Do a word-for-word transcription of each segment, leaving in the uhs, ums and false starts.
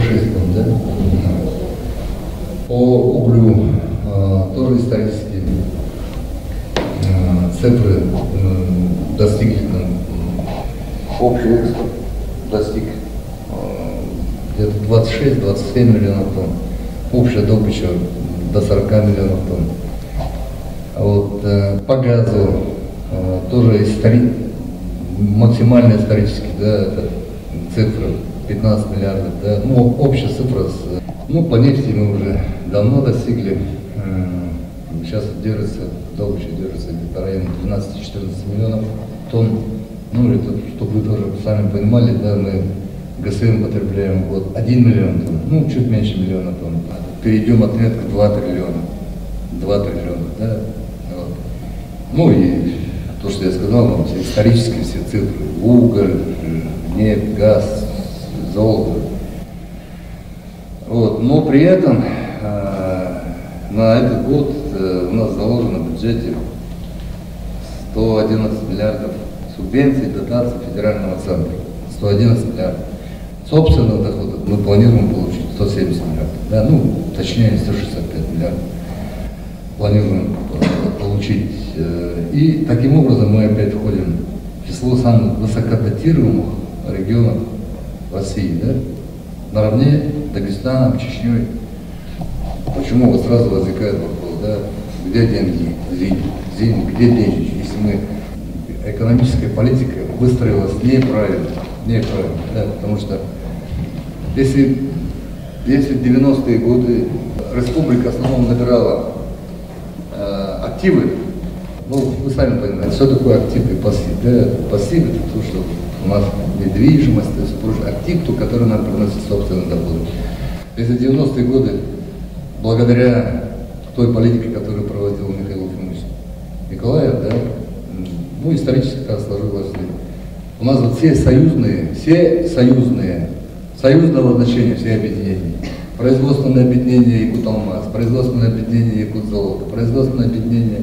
шесть тонн, да? По углю э, тоже исторические э, цифры э, достигли, там, общий экспорт достиг э, где-то двадцать шесть — двадцать семь миллионов тонн, общая добыча до сорока миллионов тонн. А вот э, по газу э, тоже истори... максимально исторически, да, это цифра пятнадцать миллиардов, да, ну общая цифра, с, ну по нефти мы уже давно достигли, э, сейчас держится, добыча держится где-то в районе двенадцати-четырнадцати миллионов тонн, ну это, чтобы вы тоже сами понимали, да, мы ГСМ потребляем в год один миллион тонн, ну чуть меньше миллиона тонн, перейдем отметку два триллиона, два триллиона, да, вот. Ну и то, что я сказал вам, все исторические все цифры, уголь, нефть, газ, золото. Вот. Но при этом э, на этот год э, у нас заложено в бюджете сто одиннадцать миллиардов субвенций, дотаций федерального центра. сто одиннадцать миллиардов. Собственного дохода мы планируем получить сто семьдесят миллиардов. Да, ну, точнее сто шестьдесят пять миллиардов. Планируем получить. И таким образом мы опять входим в число самых высокодотируемых регионов России, да? Наравне с Дагестаном, Чечней. Почему вот сразу возникает вопрос, да? Где деньги? Деньги, где деньги? Если мы экономическая политика выстроилась неправильно, неправильно, да? Потому что если, если в девяностые годы республика в основном набирала э, активы, ну, вы сами понимаете, что такое актив и пассив. Да? Пассив — это то, что у нас недвижимость, то есть актив, то, который нам приносит собственный доход. Если в девяностые годы, благодаря той политике, которую проводил Михаил Ефимович Николаев, да, ну, исторически так сложилось. У нас вот все союзные, все союзные, союзного значения, все объединения. Производственное объединение Якуталмаз, производственное объединение Якутзолото, производственное объединение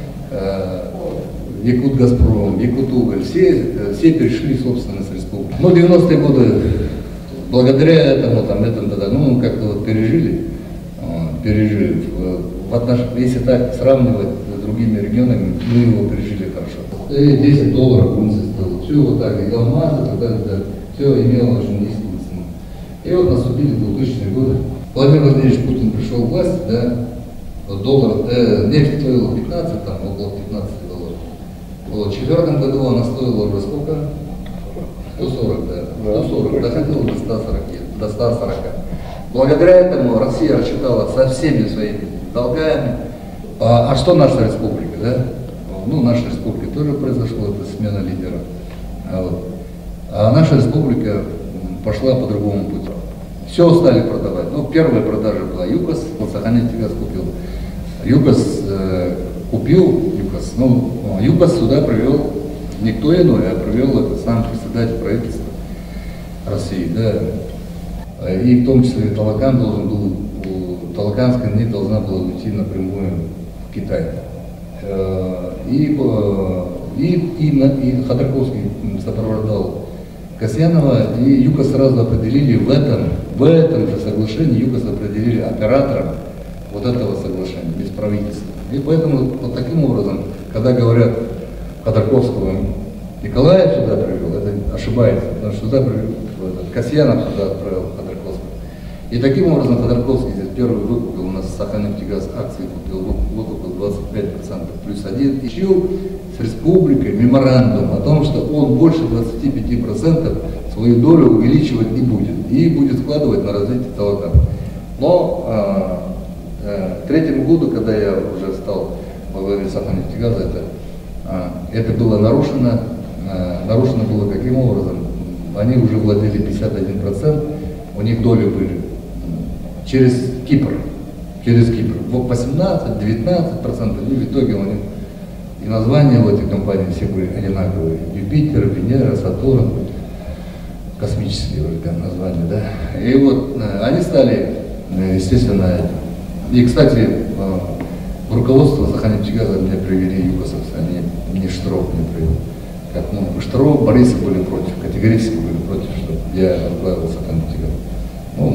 Якутгазпром, Якутуголь, все, все перешли в собственность республики. Но в девяностые годы, благодаря этому, там, этому, да, ну, как-то вот пережили, пережили, в отнош... если так сравнивать с другими регионами, мы его пережили хорошо. И десять долларов унция стоило, все вот так, и алмазы, да, да, все имело очень низкую цену. И вот наступили двухтысячные годы. Владимир Владимирович Путин пришел в власть, да, доллар, э, нефть стоила пятнадцать, там около пятнадцати долларов. Вот, в четвертом году она стоила уже сколько? сто сорок, да. сто сорок, доходила до ста сорока, до ста сорока. Благодаря этому Россия рассчитала со всеми своими долгами. А, а что наша республика, да? Ну, наша республика тоже произошла, это смена лидера. А, вот. А наша республика пошла по другому пути. Все стали продавать. Ну, первая продажа была ЮКОС, вот Саханнефтегаз купил. ЮКОС э, купил, ЮКОС, ну, ЮКОС сюда привел никто иной, а привел это сам председатель правительства России, да. И в том числе Талакан должен был, Талаканская нефть должна была уйти напрямую в Китай. Э, и, и, и, и Ходорковский сопровождал Касьянова, и ЮКОС сразу определили в этом, в этом же соглашении ЮКОС определили оператором вот этого соглашения, без правительства. И поэтому вот таким образом, когда говорят Ходорковского, Николаев сюда привел, это ошибается, потому что сюда привел, Касьянов сюда отправил Ходорковского. И таким образом Ходорковский здесь первый выкупил у нас Саханнефтегаз акции, купил, выкупил двадцать пять процентов плюс один, и ищил с республикой меморандум о том, что он больше двадцати пяти процентов свою долю увеличивать не будет, и будет вкладывать на развитие Талакана. Но а, а, к третьему году, когда я уже стал во главе Саханнефтегаза, это, а, это было нарушено, а, нарушено было каким образом? Они уже владели пятьдесят один процент, у них доли были через Кипр, через Кипр, восемнадцать-девятнадцать процентов, и в итоге у них и названия в этой компании все были одинаковые. Юпитер, Венера, Сатурн, космические названия, да. И вот они стали, естественно, и, кстати, в руководство Саханнефтегаза меня привели ЮКОСовцы, они мне Штров не привели. Как, ну, Штров, Борисов были против, категорически были против, чтобы я возглавил Саханнефтегаз. Ну,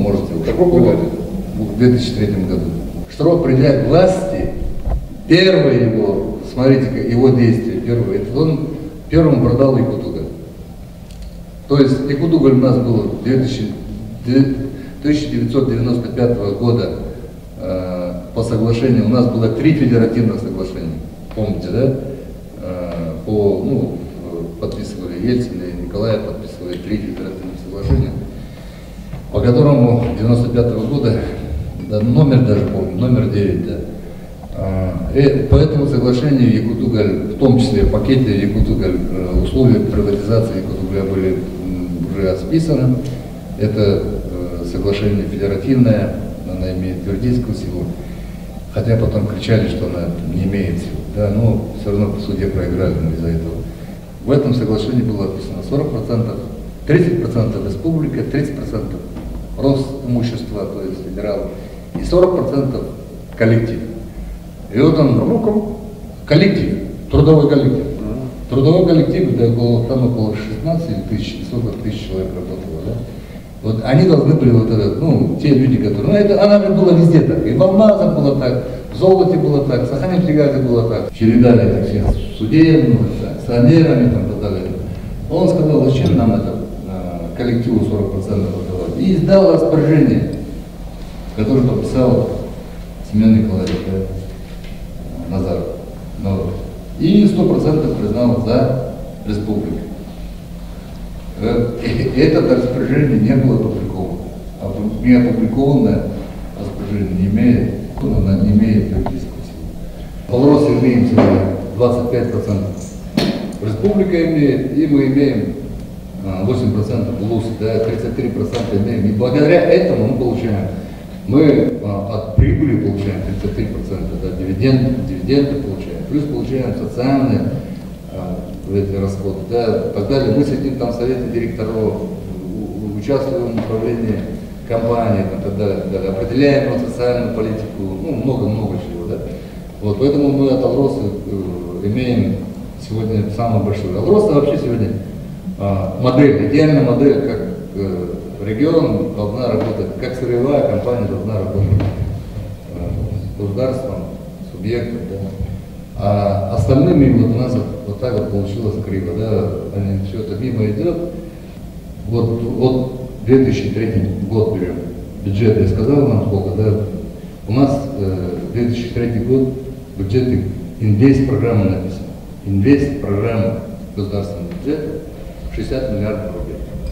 можете. Какого года? В две тысячи третьем году. Штроп, придя к власти, первое его, смотрите, его действие, первое, это он первым продал Якутуголь. То есть Якутуголь у нас был тысяча девятьсот девяносто пятого года э, по соглашению, у нас было три федеративных соглашения, помните, да? Э, по, ну, подписывали Ельцин и Николаев, подписывали три федеративных соглашения, по которому девяносто пятого года, да, номер даже помню, номер девять, да. И по этому соглашению Якутуголь, в том числе в пакете Якутуголь, условия приватизации Якутугля были уже расписаны. Это соглашение федеративное, она имеет твердейскую силу, хотя потом кричали, что она не имеет силы, да, но все равно по суде проиграли мы из-за этого. В этом соглашении было написано сорок процентов, тридцать процентов республика, тридцать процентов Росимущества, то есть федерал, и сорок процентов коллектив. И вот он, Кому-кому? коллектив, трудовой коллектив. А-а-а. Трудовой коллектив, это около, там около шестнадцати тысяч, сорок тысяч человек работало, да? Вот они должны были, вот этот, ну, те люди, которые, ну, это, она была везде так, и в Алмазах было так, в Золоте было так, в Саханин-Фригазе было так. Чередали это всех судебных, с акционерами, там, и так далее. Он сказал, зачем нам это, коллективу сорок процентов отдавать, и издал распоряжение, которое подписал Семен Николаевич, да? Назаров. Но и сто процентов признал за республику. Это распоряжение не было опубликовано. Не опубликованное распоряжение не имеет, оно не имеет юридического силы. Полросе имеем сегодня двадцать пять процентов. Республика имеет, и мы имеем восемь процентов ЛУС, да, тридцать три процента имеем. И благодаря этому мы получаем. Мы а, от прибыли получаем тридцать три процента, да, дивиденды, дивиденды получаем, плюс получаем социальные а, эти расходы, да, так далее. Мы сидим там в совете директоров, у, участвуем в управлении компанией, там, так далее, так далее, определяем вот, социальную политику, ну, много-много чего, да. Вот, поэтому мы от Алроса э, имеем сегодня самое большое. Алроса вообще сегодня а, модель, идеальная модель, как э, регион должна работать, как сырьевая компания должна работать с государством, субъектом, да. А остальными вот у нас вот, вот так вот получилось криво, да, они, все это мимо идет. Вот, вот две тысячи третий год берем, бюджет, я сказал нам сколько, да, у нас э, две тысячи третий год бюджет инвест программа написана, инвест программа государственного бюджета шестьдесят миллиардов рублей.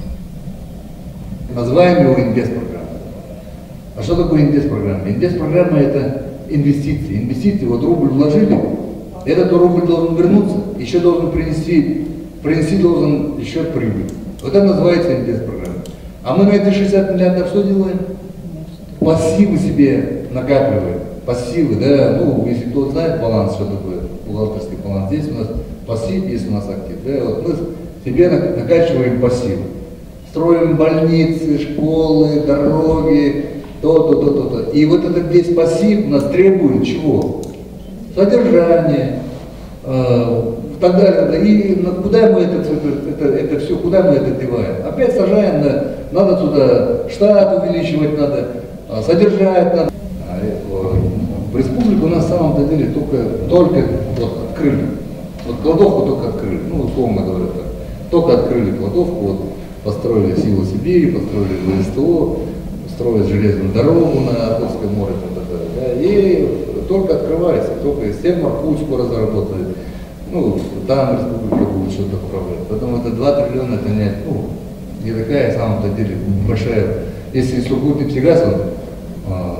Называем его инвест-программа. А что такое инвест-программа? Инвест-программа – это инвестиции. Инвестиции, вот рубль вложили, этот рубль должен вернуться, еще должен принести, принести должен еще прибыль. Вот это называется инвест-программа. А мы на эти шестьдесят миллиардов что делаем? Пассивы себе накапливаем. Пассивы, да, ну, если кто знает баланс, что такое бухгалтерский баланс, здесь у нас пассив, есть у нас актив, да, вот мы себе накачиваем пассивы. Строим больницы, школы, дороги, то-то, то-то, то. И вот этот весь пассив у нас требует чего? Содержание, э, так далее. И куда мы это, это, это все, куда мы это деваем? Опять сажаем, на, надо туда штат увеличивать, надо, содержать надо. А, э, в республике у нас на самом деле только, только вот, открыли. Вот кладовку только открыли, ну, условно говоря так. Только открыли кладовку, вот, построили Силу Сибири, построили ВСТО, строят железную дорогу на Азовское море, да, и только открывается, только из всех морпу скоро заработает. Ну, там республика будет что-то управлять. Поэтому это два триллиона, это не, ну, не такая, на самом-то деле, большая. Если Сургут-Нефтегаз, он а,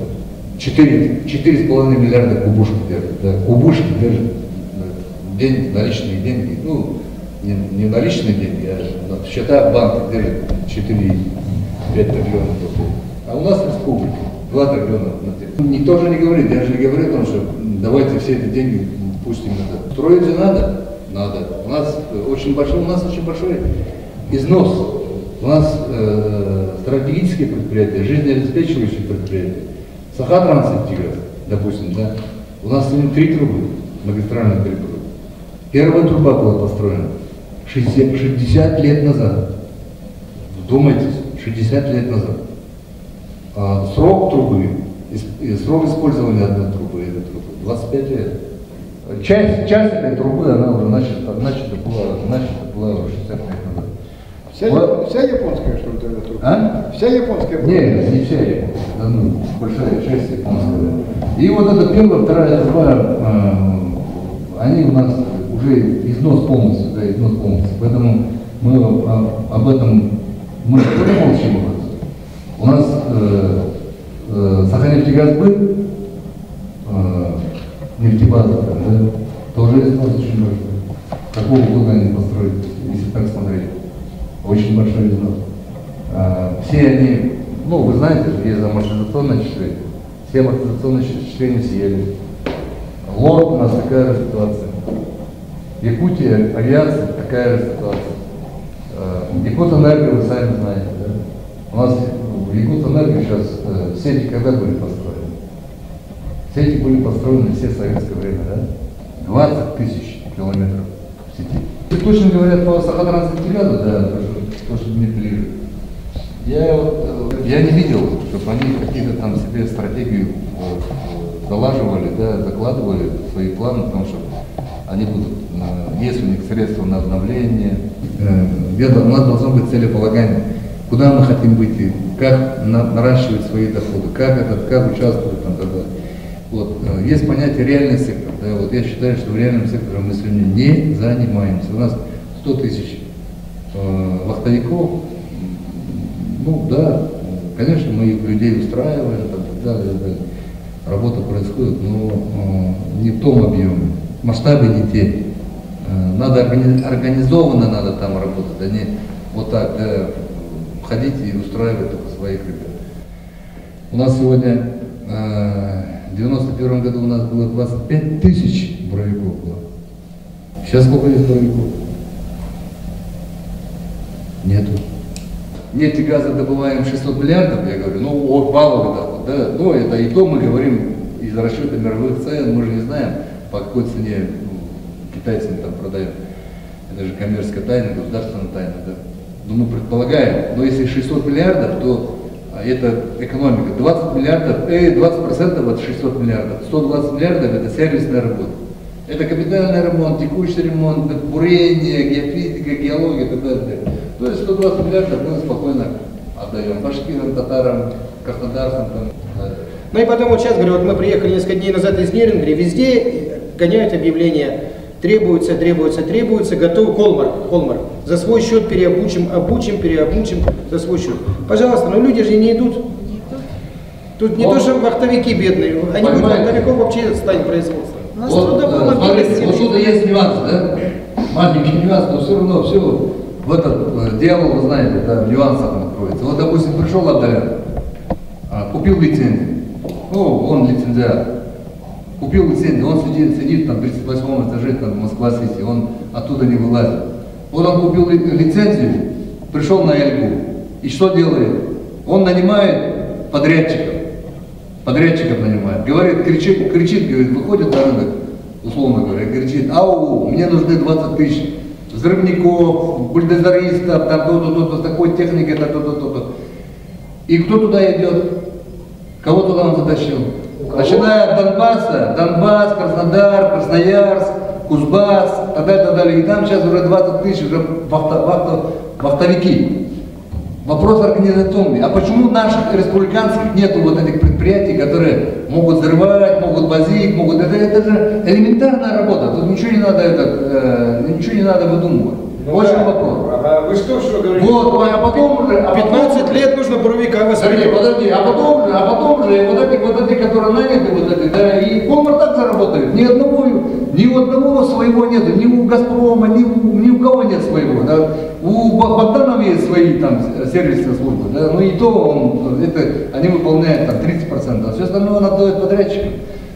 четыре с половиной миллиарда кубушек держит, да, кубушки держит, деньги, наличные деньги, ну, Не, не наличные деньги, а счета банка держит четыре и пять триллионов рублей. А у нас республика два триллиона. Никто же не говорит, я же не говорю о том, что давайте все эти деньги пустим назад. Строить же надо, надо. У нас очень большой, у нас очень большой износ. У нас э, стратегические предприятия, жизнеобеспечивающие предприятия. Сахатранснефтегаз, допустим, да, у нас сегодня три трубы, магистральные три трубы. Первая труба была построена шестьдесят лет назад. Вдумайтесь, шестьдесят лет назад. А, срок трубы, и срок использования одной трубы, этой трубы, двадцать пять лет. Часть, часть этой трубы, она уже начата, начата была, начата была уже шестьдесят лет назад. Вся, вот. Вся японская, что ли, тогда труба? А? Вся японская? Нет, не вся японская, да, ну, большая часть японская. И вот эта первая, вторая труба, э, они у нас уже износ полностью, да, износ полностью. Поэтому мы о, об этом, мы тоже молчим об этом. У нас э, э, Саханефтегазбыт, э, нефтебаза, да, тоже износ очень большой. Какого года они построили, если так смотреть? Очень большой износ. А, все они, ну вы знаете, есть амортизационное отчисление. Все амортизационные отчисления съели. Лорд у нас такая же ситуация. Якутия, авиация, такая же ситуация. Якутэнерго, вы сами знаете, да? У нас в Якутэнерго сейчас э, сети когда были построены? Сети были построены все в советское время, да? двадцать тысяч километров сети. Если точно говорят по Сахатранснефтегазу, да, то, что, то, что мне ближе. Я, вот, я не видел, чтобы они какие-то там себе стратегию э, залаживали, да, закладывали свои планы, потому что они будут, э, есть у них средства на обновление. Э, у нас должно быть целеполагание, куда мы хотим выйти, как на, наращивать свои доходы, как, этот, как участвовать там, тогда. Вот, э, есть понятие реальный сектор. Да, вот я считаю, что в реальном секторе мы сегодня не занимаемся. У нас сто тысяч э, вахтовиков. Ну да, конечно, мы их людей устраиваем, так далее, так далее. Работа происходит, но э, не в том объеме, масштабы не те. Э, надо органи организованно надо там работать, а не вот так, да, ходить и устраивать только своих ребят. У нас сегодня э, в девяносто первом году у нас было двадцать пять тысяч буровиков было. Сейчас сколько есть буровиков? Нету. Нефть и газа добываем шестьсот миллиардов, я говорю, ну вот валовый доход, да, ну это и то мы говорим из расчета мировых цен, мы же не знаем, по какой цене ну, китайцам там продают. Это же коммерческая тайна, государственная тайна, да. Но мы предполагаем, но если шестьсот миллиардов, то это экономика, двадцать миллиардов, э, двадцать процентов от шестисот миллиардов, сто двадцать миллиардов это сервисная работа. Это капитальный ремонт, текущий ремонт, бурение, геофизика, геология и так далее. То есть сто двадцать миллиардов мы спокойно отдаем башкирам, татарам, краснодарцам. Там. Ну и потом вот сейчас, говорю, вот мы приехали несколько дней назад из Нерюнгри, везде гоняют объявления, требуется, требуется, требуется, готовы Колмар, Колмар. За свой счет переобучим, обучим, переобучим, за свой счет. Пожалуйста, но люди же не идут. Тут не вот. То, что вахтовики бедные, они будут вахтовиков вообще станет производство. Вот, вот, смотрите, вот тут есть нюанс, да? Маленький нюанс, но все равно все в этот дьявол, вы знаете, да, в нюансах он кроется. Вот, допустим, пришел Абдалян, купил лицензию, ну, он лицензиат, купил лицензию, он сидит, сидит там в тридцать восьмом этаже, там, в Москва-Сити, он оттуда не вылазит. Вот он купил лицензию, пришел на Эльгу, и что делает? Он нанимает подрядчиков. Подрядчиков нанимает, говорит, кричит, кричит, говорит, выходит на рынок, условно говоря, кричит, ау, мне нужны двадцать тысяч взрывников, бульдозеристов, там то-то, с такой техникой, то-то, то-то. И кто туда идет? Кого туда он затащил? Начиная от Донбасса, Донбасс, Краснодар, Красноярск, Кузбасс, так далее, так далее. И там сейчас уже двадцать тысяч уже вахта, вахта, вахтовики. Вопрос организационный. А почему наших республиканских нету вот этих предприятий, которые могут взрывать, могут возить, могут... Это, это же элементарная работа. Тут ничего не надо, это, э, ничего не надо выдумывать. Ну, очень да. Вопрос. А вы что, что говорите? Вот, а потом уже... А пятнадцать потом, лет нужно буровика воспитывать. Подожди, подожди, а потом же, а потом же, вот эти, вот эти, которые наняты, вот эти, да, и Колмар так заработает. Ни одного, ни у одного своего нету, ни у Газпрома, ни у, ни у кого нет своего, да. У Богданова есть свои там сервисные службы, да, но и то он, это, они выполняют там тридцать процентов, а все остальное он отдает подрядчикам.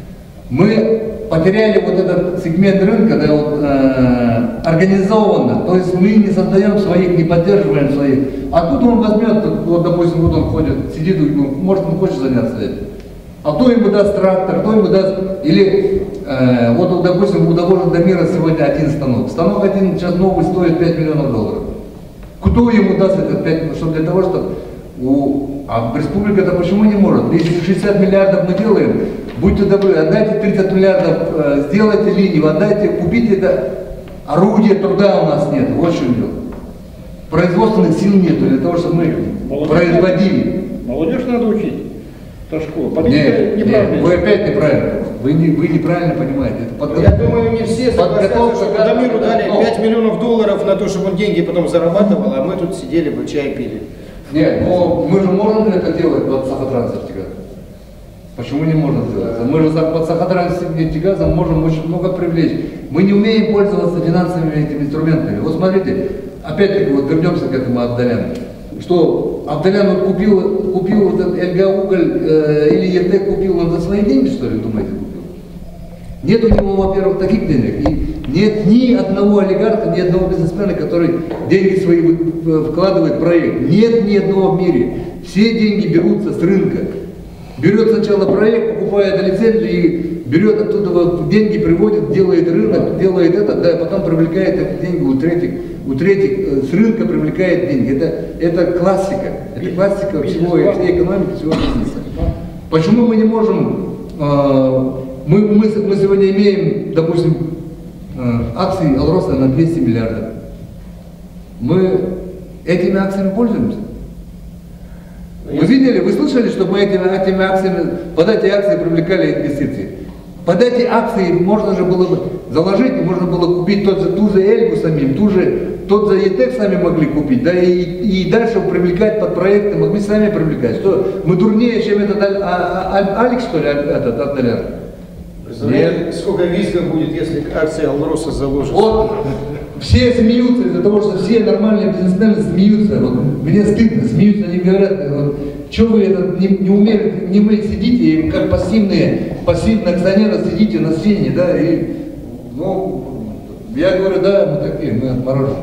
Мы потеряли вот этот сегмент рынка, да, вот, э, организованно, то есть мы не создаем своих, не поддерживаем своих. А тут он возьмет, вот, допустим, вот он ходит, сидит, может он хочет заняться этим. А кто ему даст трактор, кто ему даст, или э, вот, допустим, у того же Дамира сегодня один станок. Станок один сейчас новый стоит пять миллионов долларов. Кто ему даст этот пять миллионов, чтобы для того, чтобы У, а республика-то почему не может? Если шестьдесят миллиардов мы делаем, будьте добры, отдайте тридцать миллиардов, э, сделайте линию, отдайте, купите это. Орудия труда у нас нет, вот в чем дело. Производственных сил нет для того, чтобы мы молодежь производили. Молодежь надо учить. Это школа. Нет, нет, вы опять неправильно. Вы, не, вы неправильно понимаете. Это Я думаю, не все согласятся, что Дамиру дали пять миллионов долларов на то, чтобы он деньги потом зарабатывал, а мы тут сидели бы, чай пили. Нет, но мы же можем это делать под Сахатранснефтегазом. Почему не можем сделать? Мы же под Сахатранснефтегазом можем очень много привлечь. Мы не умеем пользоваться финансовыми этими инструментами. Вот смотрите, опять-таки вот вернемся к этому Авдаляну. Что Авдалян вот купил, купил вот этот эл гэ а уголь э, или е тэ купил он за свои деньги, что ли, думаете, купил? Нет у него, во-первых, таких денег. И нет ни одного олигарха, ни одного бизнесмена, который деньги свои вкладывает в проект. Нет ни одного в мире. Все деньги берутся с рынка. Берет сначала проект, покупает лицензию и берет оттуда вот деньги, приводит, делает рынок, делает это, да, потом привлекает эти деньги у третьих, у третьих с рынка привлекает деньги. Это, это классика. Это классика всего, всей экономики, всего бизнеса. Почему мы не можем, э, мы, мы, мы сегодня имеем, допустим, э, акции Алроса на двести миллиардов. Мы этими акциями пользуемся? Вы видели, вы слышали, что мы этими, этими акциями, под эти акции привлекали инвестиции? Под эти акции можно же было бы заложить, можно было купить тот же, ту же Эльгу самим, ту же, тот же е тэ сами могли купить, да, и, и дальше привлекать под проекты, могли сами привлекать. Что, мы дурнее, чем этот а, а, Алекс, что ли, этот Авдалян? Нет. Сколько визга будет, если акции Алроса заложат? Вот. Все смеются из-за того, что все нормальные бизнесмены смеются. Вот, мне стыдно, смеются, они говорят, вот, что вы это, не, не, умели, не умели сидите, и как пассивные, пассивные акционеры сидите на сцене, да, и, ну, я говорю, да, мы такие, мы отмороженные.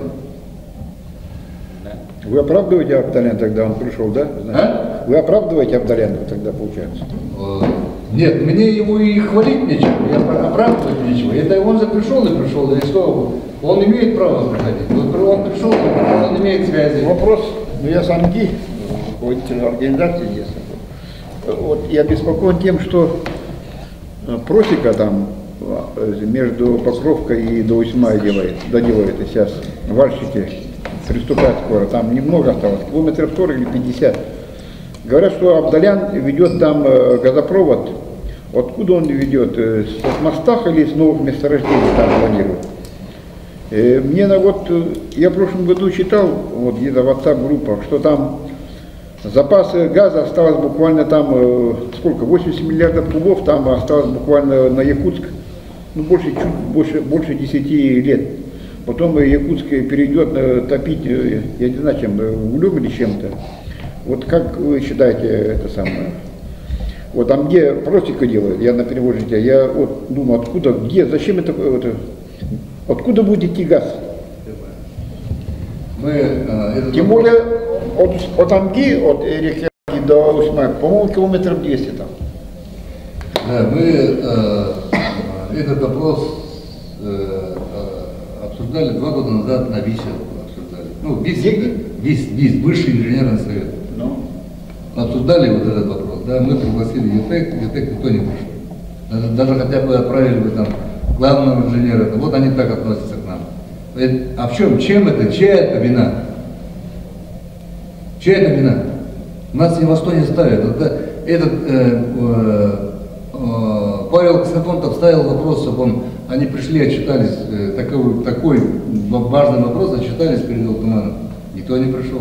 Вы оправдываете Авдаляна, тогда он пришел, да? А? Вы оправдываете Авдаляна тогда, получается? Нет, мне его и хвалить нечего, я оправдывать нечего. Это он же пришел и пришел, и что? Он имеет право приходить. Вот он пришел, он имеет связи. Вопрос, ну я сам ГИ, руководитель организации есть. Вот я обеспокоен тем, что просека там между Покровкой и до Усьмая делает, доделает, и сейчас вальщики приступают скоро, там немного осталось, километров сорок или пятьдесят. Говорят, что Авдалян ведет там газопровод. Откуда он ведет? С мостах или с новых месторождений там планирует? Мне на вот, я в прошлом году читал, вот где-то в WhatsApp-группах, что там запасы газа осталось буквально там, сколько, восемьдесят миллиардов кубов, там осталось буквально на Якутск, ну больше, чуть больше, больше десяти лет. Потом Якутск перейдет топить, я не знаю чем, углем или чем-то. Вот как вы считаете это самое? Вот там где просека делают, я на переводчике, я вот думаю, откуда, где, зачем это, вот, откуда будет идти газ? Мы, э, Тем более от, от Амги, от реки до Усьмая, по-моему, километров двести там. Да, мы э, этот вопрос э, обсуждали два года назад на ВИСе. Обсуждали. Ну, ВИС, ВИС, ВИС, Высший инженерный совет. Ну. Обсуждали вот этот вопрос. Да, мы пригласили е тэ ка, е тэ ка никто не пришел. Даже, даже хотя бы отправили бы там главного инженера. Вот они так относятся к нам. А в чем, чем это, чья это вина? Чья это вина? Нас ни во что не ставят. Это, этот э, э, э, Павел Ксафонтов ставил вопрос, чтобы он, они пришли, отчитались, э, такой, такой важный вопрос, отчитались перед Алтуманом. Никто не пришел.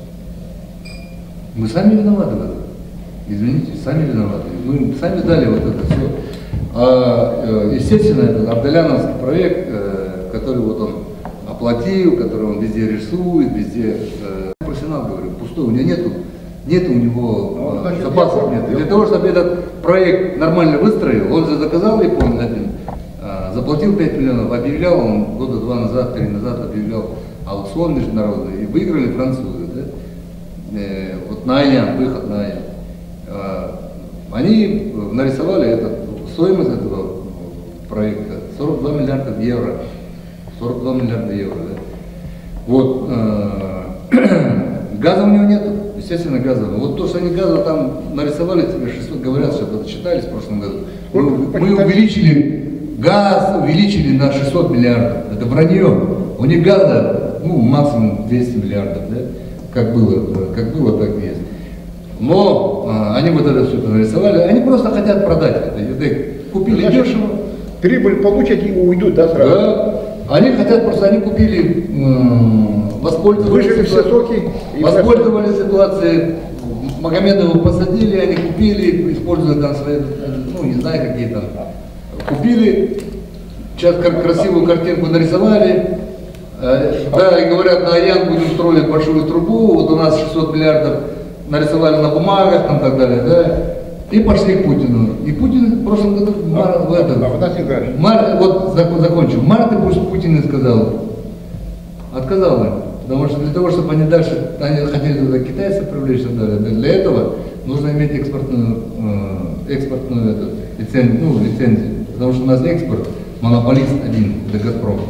Мы сами виноваты в этом. Извините, сами виноваты. Мы сами дали вот это все. А, естественно, это Авдаляновский проект, который вот он оплатил, который он везде рисует, везде. Профессионал, говорю, пустой, у него нету, нету у него ну, значит, запасов нет. Для того, чтобы этот проект нормально выстроил, он же заказал Японию один, заплатил пять миллионов, объявлял, он года два назад, три назад объявлял аукцион международный, и выиграли французы. Да? Э, вот на Аян, выход на Аян. Э, они нарисовали этот, стоимость этого проекта сорок два миллиарда евро. сорок два миллиарда евро. Да? Вот. Э, газа у него нету. Естественно, газовый. Вот то, что они газово там нарисовали, тебе шестьсот, говорят, что это читались в прошлом году. Мы, мы увеличили газ, увеличили на шестьсот миллиардов. Это вранье. У них газа, ну, максимум двести миллиардов, да? Как было, как было, так и есть. Но а, они вот это все это нарисовали, они просто хотят продать это. это купили Значит, дешево. Прибыль получат и уйдут, да, сразу? Да. Они хотят просто, они купили, э, воспользовались, Выжили все соки. и воспользовались ситуацией, Магомедову посадили, они купили, используя там свои, ну не знаю какие там, купили, сейчас как красивую картинку нарисовали, э, да, и говорят, на Аян будем строить большую трубу, вот у нас шестьсот миллиардов нарисовали на бумагах, там так далее, да, и пошли к Путину. И Путин в прошлом году, в мар, в этом, а, мар, вот зак, закончу, в марте Путин сказал, отказал им, потому что для того, чтобы они дальше, они хотели туда китайцев привлечь, и так далее, для этого нужно иметь экспортную, э, экспортную эту, лицензию, ну, лицензию, потому что у нас экспорт, монополист один, это «Газпром».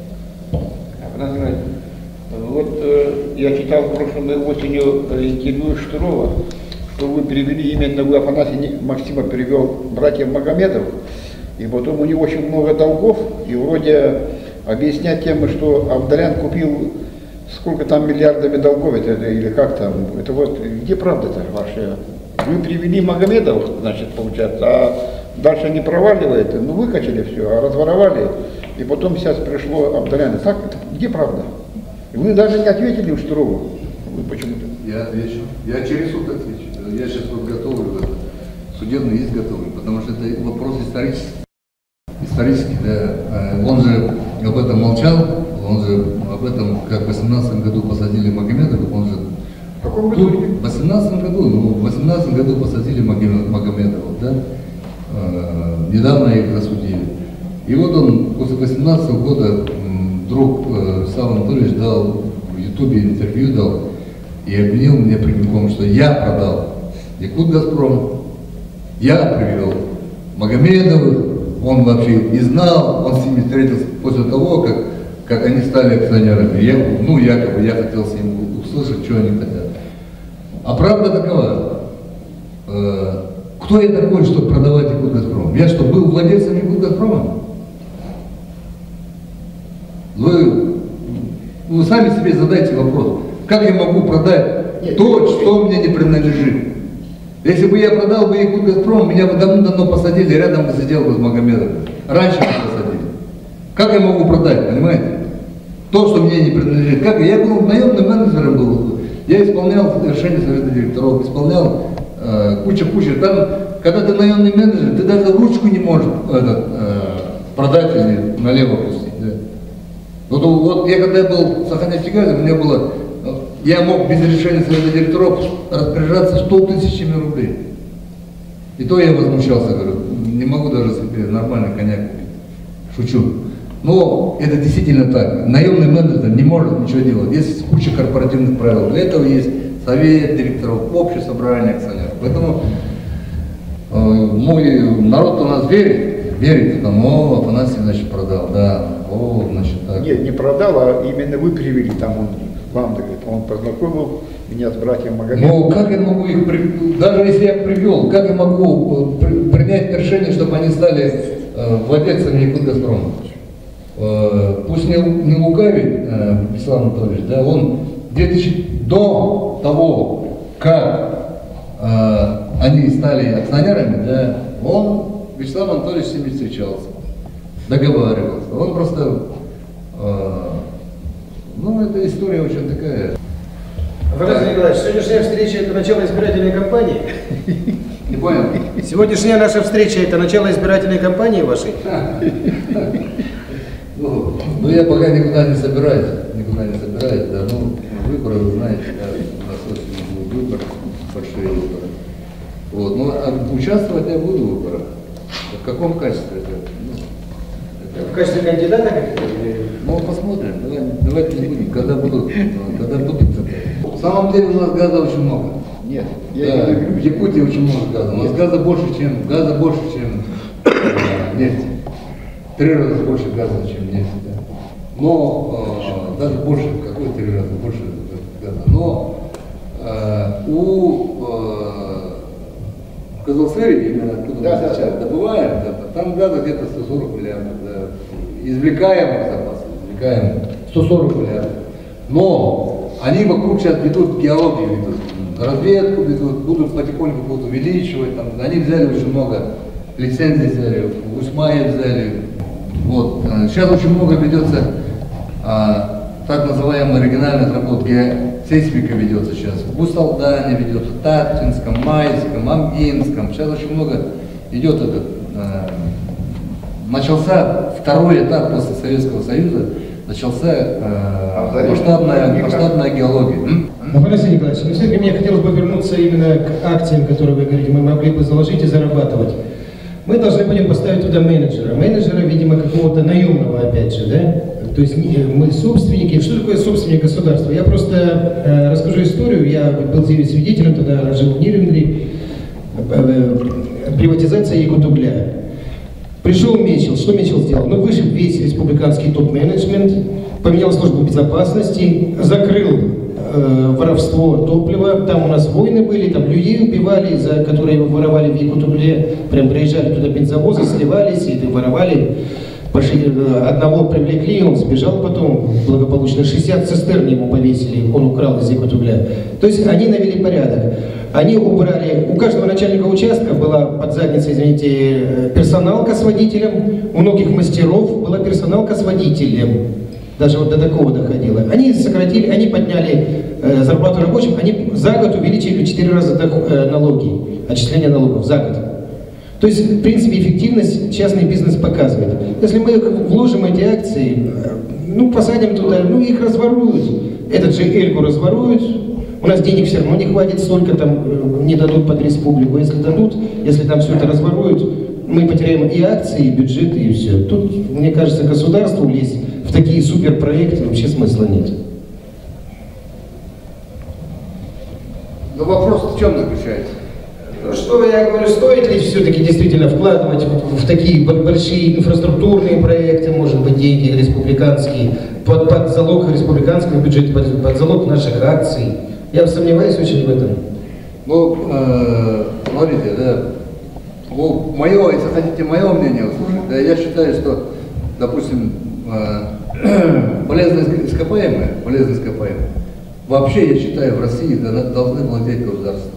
Вот э, я читал прошлой осенью интервью Штырова, что вы перевели, именно вы, Афанасий Максима, перевел братьев Магомедов, и потом у него очень много долгов, и вроде объяснять тем, что Абдалян купил сколько там миллиардами долгов, это, это или как там, это вот, где правда-то ваша? Вы привели Магомедов, значит, получается, а дальше не проваливает, ну выкачали все, а разворовали, и потом сейчас пришло Абдалян. Так, где правда? И вы даже не ответили Штырову. Вы почему-то. Я отвечу. Я через суд отвечу. Я сейчас вот готовлю это. Судебный есть готовлю, потому что это вопрос исторический. Исторический, да. Он же об этом молчал, он же об этом, как в восемнадцатом году посадили Магомедова, он же... В каком году? В восемнадцатом году, ну, в восемнадцатом году посадили Магомедова, да. Э, недавно их засудили. И вот он после восемнадцатого года друг э, Савва Анатольевич дал в Ютубе интервью дал и обвинил меня прямиком, что я продал Якутгазпром, я привел Магомедовых, он вообще не знал, он с ними встретился после того, как, как они стали акционерами. Я, ну, якобы я хотел с ними услышать, что они хотят. А правда такова. Э, кто я такой, чтобы продавать Якутгазпром? Я что, был владельцем Якутгазпрома? Вы, вы сами себе задайте вопрос, как я могу продать Нет, то, что мне не принадлежит? Если бы я продал бы Якутгазпром, меня бы давно-давно посадили, рядом бы сидел бы с Магомедовым. Раньше бы посадили. Как я могу продать, понимаете? То, что мне не принадлежит. Как я был наемным менеджером был. Я исполнял решение совета директоров, исполнял э, куча-куча. Там, когда ты наемный менеджер, ты даже ручку не можешь этот, э, продать или налево пустить. Да? Вот, вот я когда я был в Саханнефтегазе, у меня было, я мог без решения совета директоров распоряжаться сто тысячами рублей. И то я возмущался, говорю, не могу даже себе нормальный коньяк купить. Шучу. Но это действительно так. Наемный менеджер не может ничего делать. Есть куча корпоративных правил. Для этого есть совет директоров, общее собрание акционеров. Поэтому э, мой народ у нас верит, верит, там, о, Афанасий, значит, продал, да, о, значит, так. Нет, не продал, а именно вы привели, там он вам, он познакомил меня с братьем Магомедовым. Ну, как я могу их, при... даже если я привел, как я могу при... принять решение, чтобы они стали э, владельцами Якутгазпрома? Э, пусть не, не лукавит э, Вячеслав Анатольевич, да, он две тысячи до того, как э, они стали акционерами, да, он, Вячеслав Анатольевич, с ними встречался, договаривался. Он просто, э, ну, эта история очень такая. Афанасий Николаевич, сегодняшняя встреча – это начало избирательной кампании? Не понял? Сегодняшняя наша встреча – это начало избирательной кампании вашей? Ну, ну, я пока никуда не собираюсь, никуда не собираюсь, да, ну, выборы, вы знаете, да, у нас очень будут выборы, большие выборы. Вот, ну, а участвовать я буду в выборах. В каком качестве это? Ну, это... В качестве кандидата? Ну, посмотрим, давай, давайте не будем, когда будут, когда будут. В самом деле у нас газа очень много. Нет, Да, я не в Якутии очень много газа. У нас газа больше, чем, газа больше, чем э, нефти. Три раза больше газа, чем нефти. Да. Но э, даже больше, какой три раза больше газа. Но э, у э, Казалсыри, именно откуда Да, мы да, сейчас да. добываем, да, там газа где-то сто сорок миллиардов, да, извлекаемых запасов, извлекаемых сто сорок миллиардов. Но они вокруг сейчас ведут геологию, ведут разведку, ведут, будут потихоньку будут увеличивать, там, они взяли очень много лицензий, взяли, в Усмае взяли. Вот. Сейчас очень много ведется а, так называемая региональная разработка, сейсмика ведется сейчас. В Бусалдане ведется, в Татчинском, Майском, Амгинском. Сейчас очень много идет этот. А, начался второй этап после Советского Союза, начался а, масштабная, масштабная геология. Ну, Василий Николаевич, ну, все-таки мне хотелось бы вернуться именно к акциям, которые вы говорите, мы могли бы заложить и зарабатывать. Мы должны будем поставить туда менеджера. Менеджера, видимо, какого-то наемного, опять же, да? То есть мы собственники. Что такое собственник государства? Я просто э, расскажу историю. Я был свидетелем, тогда жил в Нюрнберге. Э, приватизация Якутубля. Пришел Мечел. Что Мечел сделал? Ну, вышел весь республиканский топ-менеджмент, поменял службу безопасности, закрыл э, воровство топлива. Там у нас войны были, там людей убивали, за которые воровали в Якутубле. Прям приезжали туда бензовозы, сливались и воровали. Пошли, одного привлекли, он сбежал потом, благополучно, шестьдесят цистерн ему повесили, он украл из Якутубля. То есть они навели порядок. Они убрали, у каждого начальника участка была под задницей, извините, персоналка с водителем, у многих мастеров была персоналка с водителем. Даже вот до такого доходило. Они сократили, они подняли э, зарплату рабочим, они за год увеличили в четыре раза доход, э, налоги, отчисления налогов за год. То есть, в принципе, эффективность частный бизнес показывает. Если мы вложим эти акции, ну, посадим туда, ну, их разворуют. Этот же Эльку разворуют. У нас денег все равно не хватит, столько там не дадут под республику. Если дадут, если там все это разворуют, мы потеряем и акции, и бюджеты, и все. Тут, мне кажется, государству лезть в такие суперпроекты вообще смысла нет. Но вопрос в чем заключается? Что я говорю, стоит ли все-таки действительно вкладывать в, в такие большие инфраструктурные проекты, может быть, деньги республиканские, под, под залог республиканского бюджета, под, под залог наших акций? Я сомневаюсь очень в этом. Ну, э, смотрите, да, ну, мое, если хотите мое мнение услышать, да, я считаю, что, допустим, э, полезные ископаемые, полезные ископаемые, вообще, я считаю, в России должны владеть государство.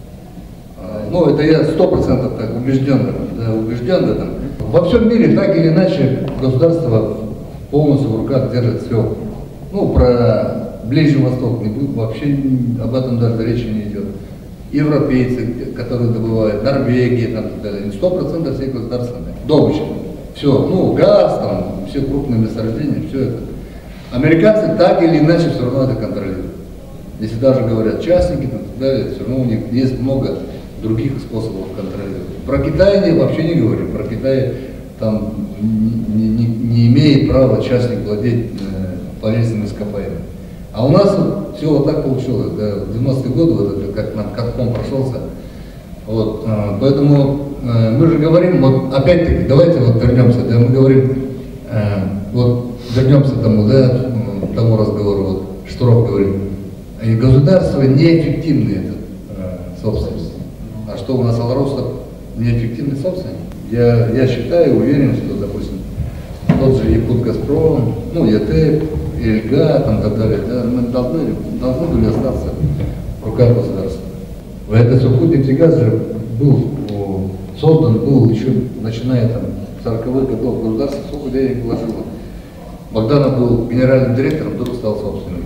Ну, это я сто процентов так убежден, да, убежден в этом. Во всем мире так или иначе государство полностью в руках держит все. Ну, про Ближний Восток не будет, вообще об этом даже речи не идет. Европейцы, которые добывают, Норвегия, там, так далее, сто процентов все государственные. Добыча. Все, ну, газ, там, все крупные месторождения, все это. Американцы так или иначе все равно это контролируют. Если даже говорят частники, там, так далее, все равно у них есть много других способов контролировать. Про Китай не, вообще не говорим. Про Китай там не, не, не имеет права частник владеть э, полезными ископаемыми. А у нас вот, все вот так получилось. Да, в девяностые годы вот это как нам катком прошелся. Вот, э, поэтому э, мы же говорим, вот опять-таки, давайте вот вернемся, да, мы говорим, э, вот вернемся к тому, да, тому разговору, вот Штуров говорит, и государство неэффективное это э, собственность. А что у нас Алростов неэффективный собственник? Я, я считаю, уверен, что, допустим, тот же Якутгазпром, ну, ЕТЭП, Эльга, там, так далее, да, мы должны, должны были остаться в руках государства. Этот сухотнефтегаз же был создан, был еще, начиная там с сороковых годов, государство сколько денег вложило. Богданов был генеральным директором, вдруг стал собственником.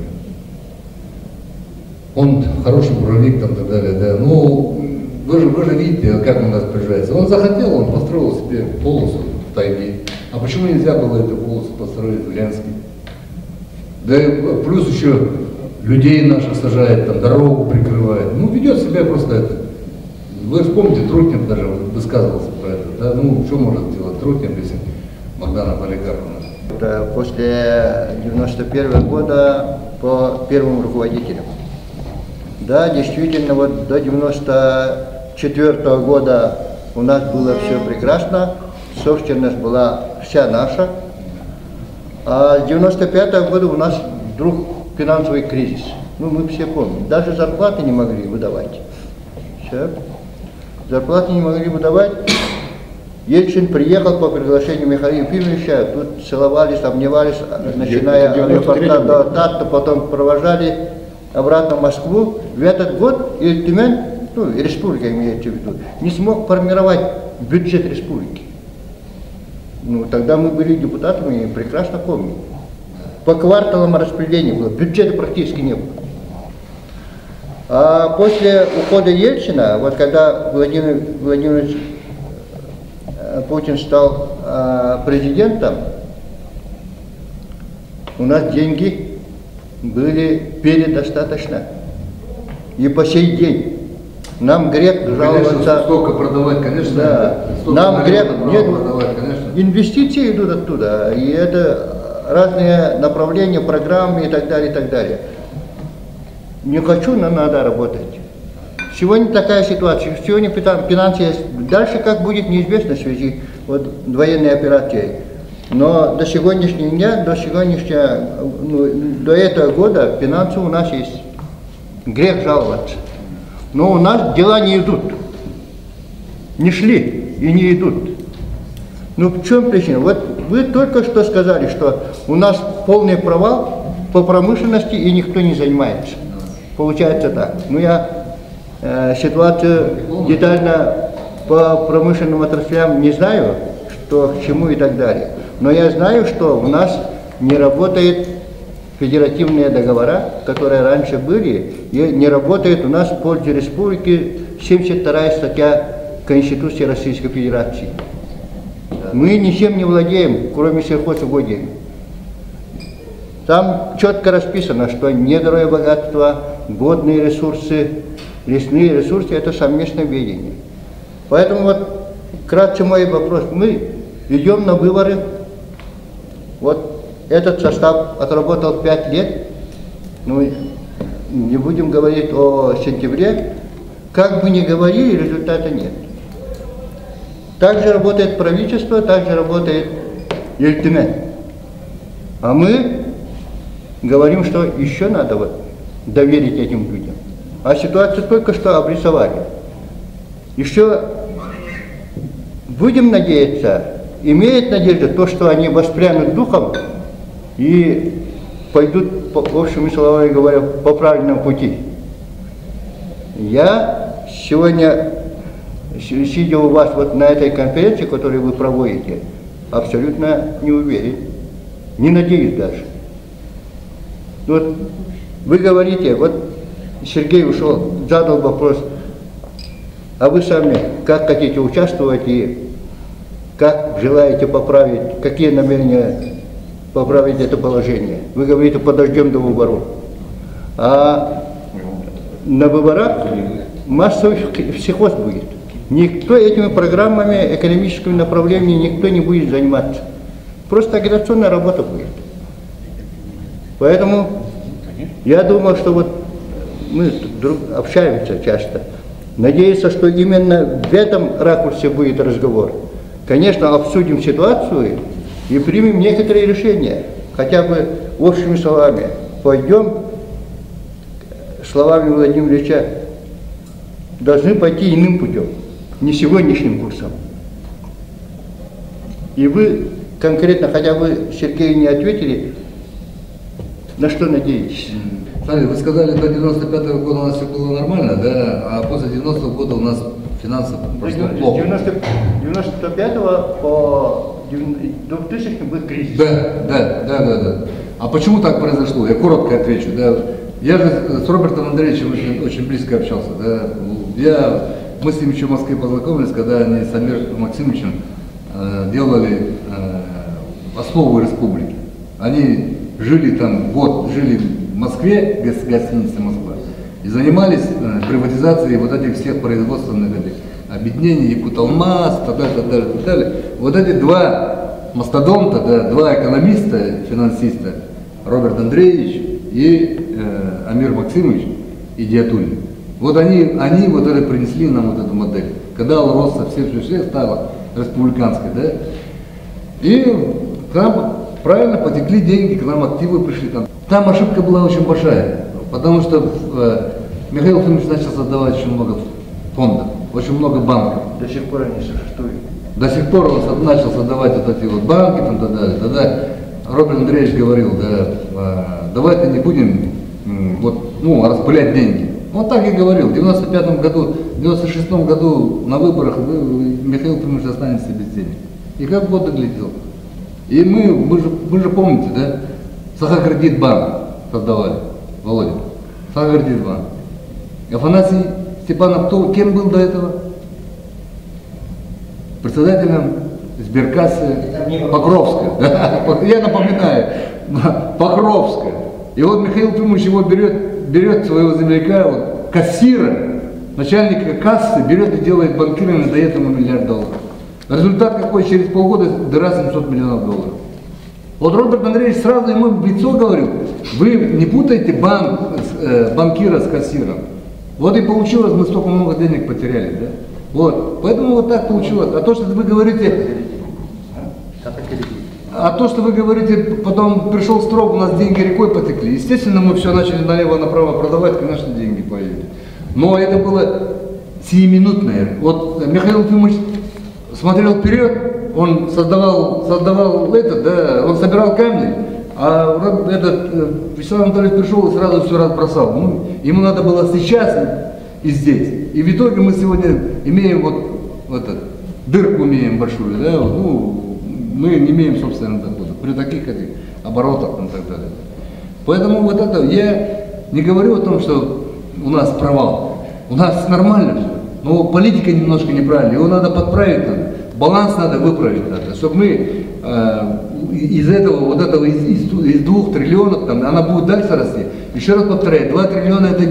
Он хороший буровик, там, так далее, да, ну, Вы же, вы же видите, как он распоряжается. Он захотел, он построил себе полосу в тайге. А почему нельзя было эту полосу построить в Ленске? Да и плюс еще людей наших сажает, там дорогу прикрывает. Ну, ведет себя просто это. Вы вспомните, Трутнев даже высказывался про это. Да? Ну, что может сделать Трутнев, если Богданов олигарх у нас? После девяносто первого года по первым руководителям. Да, действительно, вот до девяносто четвёртого года у нас было все прекрасно, собственность была вся наша. А с девяносто пятого года у нас вдруг финансовый кризис. Ну, мы все помним. Даже зарплаты не могли выдавать. Все. Зарплаты не могли выдавать. Ельцин приехал по приглашению Михаила Ефимовича, тут целовались, обнимались, начиная от аэропорта до Татта, потом провожали обратно в Москву. В этот год и Тюмень, ну, республика имеется в виду, не смог формировать бюджет республики. Ну, тогда мы были депутатами и прекрасно помним. По кварталам распределения было, бюджета практически не было. А после ухода Ельцина, вот когда Владимир Владимирович Путин стал э, президентом, у нас деньги были передостаточно. И по сей день нам грех Ну, жаловаться. конечно, столько продавать, конечно. Да. Столько Нам грех нет, продавать, конечно. инвестиции идут оттуда, и это разные направления, программы и так далее, и так далее. Не хочу, но надо работать. Сегодня такая ситуация, сегодня финансы есть. Дальше как будет, неизвестно в связи вот, военной операцией. Но до сегодняшнего дня, до сегодняшнего, ну, до этого года финансы у нас есть. Грех жаловаться. Но у нас дела не идут. Не шли и не идут. Ну в чем причина? Вот вы только что сказали, что у нас полный провал по промышленности и никто не занимается. Получается так. Ну я э, ситуацию детально по промышленным отраслям не знаю, что к чему и так далее. Но я знаю, что у нас не работают федеративные договора, которые раньше были, и не работает у нас в пользу республики семьдесят вторая статья Конституции Российской Федерации. Мы ничем не владеем, кроме сельхозугодий. Там четко расписано, что недровое богатство, водные ресурсы, лесные ресурсы – это совместное ведение. Поэтому вот кратко мой вопрос. Мы идем на выборы. Вот этот состав отработал пять лет. Ну, не будем говорить о сентябре. Как бы ни говорили, результата нет. Также работает правительство, также работает Ельтимень. А мы говорим, что еще надо вот доверить этим людям. А ситуацию только что обрисовали. Еще будем надеяться, имеет надежда то, что они воспрянут духом и пойдут, по, общими словами говоря, по правильному пути. Я сегодня, сидя у вас вот на этой конференции, которую вы проводите, абсолютно не уверен, не надеюсь даже. Вот вы говорите, вот Сергей ушел, задал вопрос, а вы сами как хотите участвовать и как желаете поправить, какие намерения поправить это положение? Вы говорите, подождем до выборов. А на выборах массовый психоз будет. Никто этими программами, экономическими направлениями, никто не будет заниматься. Просто агитационная работа будет. Поэтому я думаю, что вот мы друг, общаемся часто. Надеюсь, что именно в этом ракурсе будет разговор. Конечно, обсудим ситуацию и примем некоторые решения. Хотя бы общими словами. Пойдем, словами Владимира Ильича, должны пойти иным путем, не сегодняшним курсом. И вы конкретно, хотя бы Сергею не ответили, на что надеетесь? Смотрите, вы сказали, до девяносто пятого года у нас все было нормально, да, а после девяностого года у нас финансы прошло плохо. С девяносто пятого по двухтысячному был кризис. Да, да, да, да, да. А почему так произошло? Я коротко отвечу. Да. Я же с Робертом Андреевичем очень, очень близко общался. Да. Я, мы с ним еще в Москве познакомились, когда они с Амиром Максимовичем э, делали э, основу республики. Они жили там год, жили в Москве, в гостинице Москва, и занимались э, приватизацией вот этих всех производственных этих объединений, Якуталмаз, так далее, так далее, так далее. Вот эти два мастодонта, да, два экономиста, финансиста, Роберт Андреевич и э, Амир Максимович и Диатулин. Вот они, они вот это принесли нам вот эту модель. Когда Алроса совсем все стала республиканской, да, и к нам правильно потекли деньги, к нам активы пришли. Там, там ошибка была очень большая. Потому что э, Михаил Ефимович начал создавать очень много фондов, очень много банков. До сих пор они существуют. До сих пор он начал создавать вот эти вот банки, там, да, да, тогда Роберт Андреевич говорил, да, э, давайте не будем м, вот, ну, распылять деньги. Он так и говорил. В девяносто пятом году, в девяносто шестом году на выборах вы, Михаил Ефимович останется без денег. И как год доглядел. И мы, вы же, вы же помните, да, Сахакредитбанк создавали, Володя, Сахакредитбанк. Афанасий Степанов кто, кем был до этого? Председателем сберкассы Покровская. Я напоминаю, Покровская. И вот Михаил Ефимович его берет, берет своего земляка, вот, кассира, начальника кассы, берет и делает банкиром и дает ему миллиард долларов. Результат какой? Через полгода дыра семьсот миллионов долларов. Вот Роберт Андреевич сразу ему в лицо говорил, вы не путайте банк, э, банкира с кассиром. Вот и получилось, мы столько много денег потеряли, да? Вот, поэтому вот так получилось. А то, что вы говорите, а то, что вы говорите, потом пришел строк, у нас деньги рекой потекли. Естественно, мы все начали налево-направо продавать, конечно, деньги появились. Но это было сиюминутное. Вот Михаил Ефимович смотрел вперед, он создавал, создавал это, да, он собирал камни, а этот Вячеслав Анатольевич пришел и сразу все разбросал. Ну, ему надо было сейчас и здесь. И в итоге мы сегодня имеем вот, вот эту дырку имеем большую, да, ну, мы не имеем собственного дохода при таких этих оборотах и так далее. Поэтому вот это, я не говорю о том, что у нас провал. У нас нормально все. Но политика немножко неправильная, его надо подправить, надо. Баланс надо выправить, надо, чтобы мы э, из этого, вот этого, из, из, из двух триллионов, там, она будет дальше расти. Еще раз повторяю, два триллиона это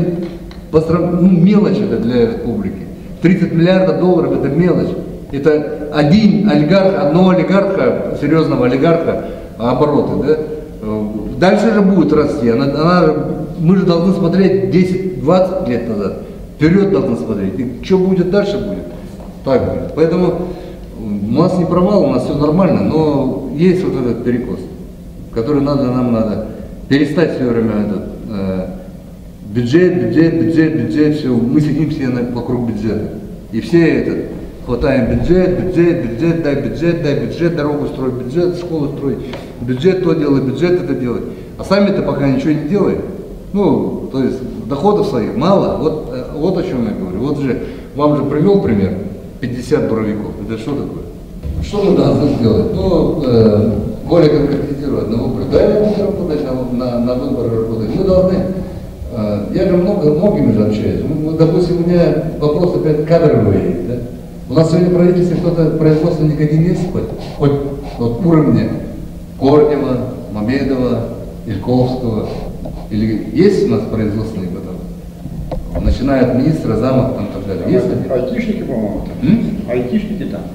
ну, мелочь это для республики. тридцать миллиардов долларов это мелочь. Это один олигарх, одного олигарха, серьезного олигарха, обороты, да? Дальше же будет расти. Она, она, мы же должны смотреть десять-двадцать лет назад. Вперед должны смотреть. И что будет дальше будет, так будет. Поэтому у нас не провал, у нас все нормально, но есть вот этот перекос, который надо, нам надо перестать все время этот э, бюджет, бюджет, бюджет, бюджет, все. Мы сидим все на, вокруг бюджета. И все это хватаем бюджет, бюджет, бюджет, дай бюджет, дай бюджет, дорогу строй, бюджет, школу строй, бюджет то делай, бюджет это делай. А сами-то пока ничего не делаем. Ну, то есть доходов своих мало. Вот, вот о чем я говорю. Вот же, вам же привел пример, пятьдесят буровиков. Это что такое? Что мы должны сделать? Ну, э, более конкретизировать на выборы. Да, я буду работать на, на, на выборы работать. Мы должны, э, я же много, многими же общаюсь. Ну, допустим, у меня вопрос опять кадровый, да? У нас сегодня в правительстве кто-то производственник один есть, хоть, хоть вот уровня Корнева, Мамедова, Ильковского. Или есть у нас производственник потом? Начиная от министра, замов, там так далее. Есть а, айтишники, по-моему, там. М? Айтишники там.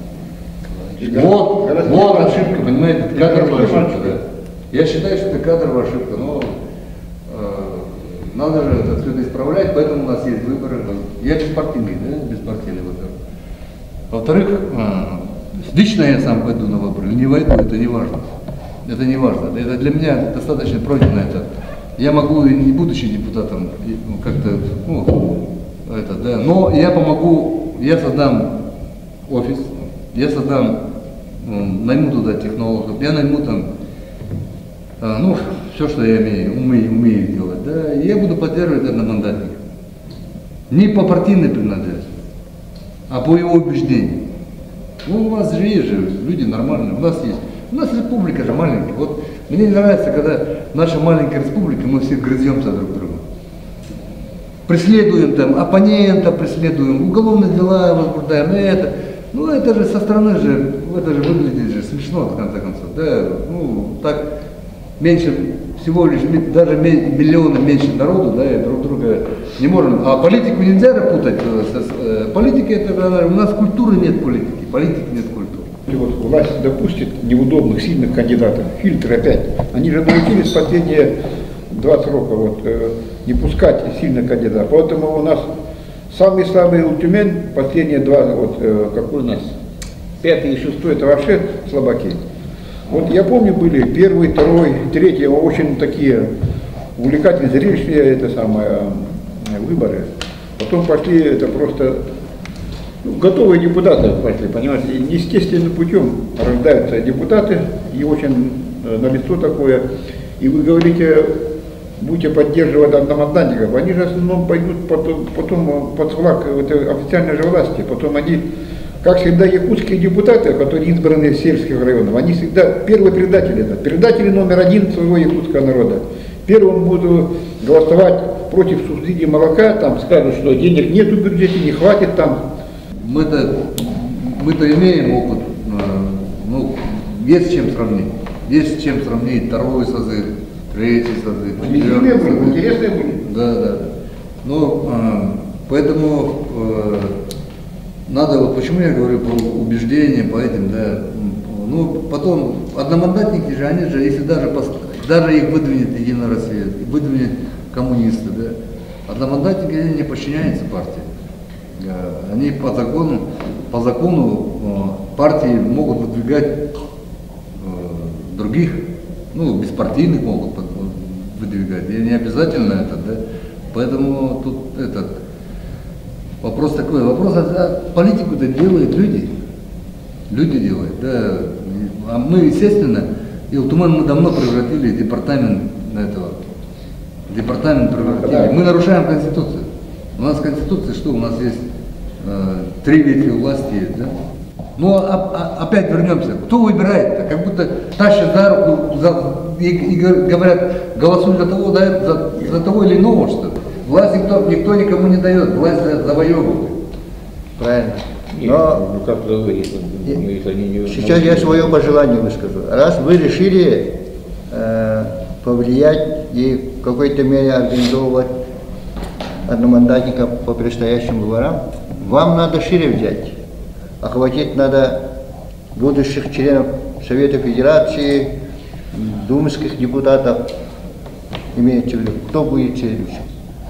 Вот, вот ошибка, понимаете, кадровая ошибка, да. Я считаю, что это кадровая ошибка, но э, надо же это все это исправлять, поэтому у нас есть выборы. Я беспартийный, да, беспартийный выбор. Во-вторых, э, лично я сам пойду на выборы, не войду, это не важно. Это не важно. Это для меня достаточно пройдено это. Я могу, не будучи депутатом, как-то, ну, это, да, но я помогу, я создам офис, я создам, найму туда технологов, я найму там, ну, все, что я имею, умею, умею делать, да, и я буду поддерживать одномандатника. Не по партийной принадлежности, а по его убеждению. Ну, у нас же есть же люди нормальные, у нас есть. У нас республика же маленькая. Вот мне не нравится, когда наша маленькая республика, мы все грыземся друг друга. Преследуем там, оппонента преследуем, уголовные дела возбуждаем, это. Ну это же со стороны же, это же выглядит же смешно, в конце концов. Да, ну так меньше, всего лишь даже миллиона меньше народу, да, и друг друга не можем. А политику нельзя путать. Политика это, у нас культуры нет политики, политики нет культуры. И вот власть допустит неудобных, сильных кандидатов, фильтры опять. Они же научились последние два срока вот, э, не пускать сильных кандидатов. Поэтому у нас самый слабый Тюмень, последние два, вот э, какой у нас, пятый и шестой, это вообще слабаки. Вот я помню, были первый, второй, третий, очень такие увлекательные, зрелищные это самое, выборы. Потом пошли это просто ну, готовые депутаты пошли, понимаете, и естественным путем рождаются депутаты, и очень налицо такое. И вы говорите, будете поддерживать одномандатников, они же в основном пойдут потом, потом под флаг этой официальной же власти, потом они, как всегда, якутские депутаты, которые избраны из сельских районов, они всегда первые предатели, это предатели номер один своего якутского народа. Первым будут голосовать против субсидий молока, там скажут, что денег нет в бюджете, не хватит там. Мы-то, мы-то имеем опыт, ну, есть с чем сравнить. Есть с чем сравнить второй созыв, третий созыв. Интересные были, интересные были. Да, да. Ну, поэтому надо, вот почему я говорю по убеждениям, по этим, да, ну, потом, одномандатники же, они же, если даже, даже их выдвинет Единая Россия, выдвинет коммунисты, да, одномандатники, они не подчиняются партии. Они по закону, по закону партии могут выдвигать других, ну, беспартийных могут выдвигать, и не обязательно это, да, поэтому тут этот вопрос такой, вопрос, а политику-то делают люди, люди делают, да, а мы, естественно, Илтуман мы давно превратили департамент этого, департамент превратили, да. Мы нарушаем Конституцию, у нас в Конституции что, у нас есть э, три ветви власти, да. Ну, а, а, опять вернемся. Кто выбирает-то? Как будто тащат за руку за, и, и говорят, голосуй за того, да, за, за того или иного, что ли. Власть никто, никто никому не дает, власть завоевывает. Правильно. Но ну, как говорит, если они не... Сейчас я свое пожелание выскажу. Раз вы решили э, повлиять и в какой-то мере организовывать одномандатника по предстоящим выборам, вам надо шире взять. Охватить надо будущих членов Совета Федерации, думских депутатов, имеется в виду, кто будет следующим.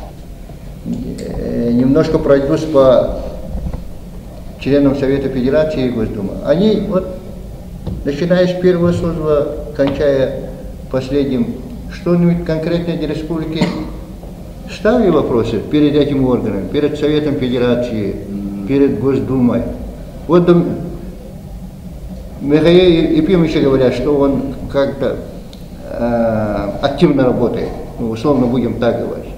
Немножко пройдусь по членам Совета Федерации и Госдумы. Они, вот, начиная с первого созыва, кончая последним, что-нибудь конкретное для республики ставили вопросы перед этим органом, перед Советом Федерации, перед Госдумой. Вот Михаил Ефимович говорят, что он как-то э, активно работает, ну, условно будем так говорить.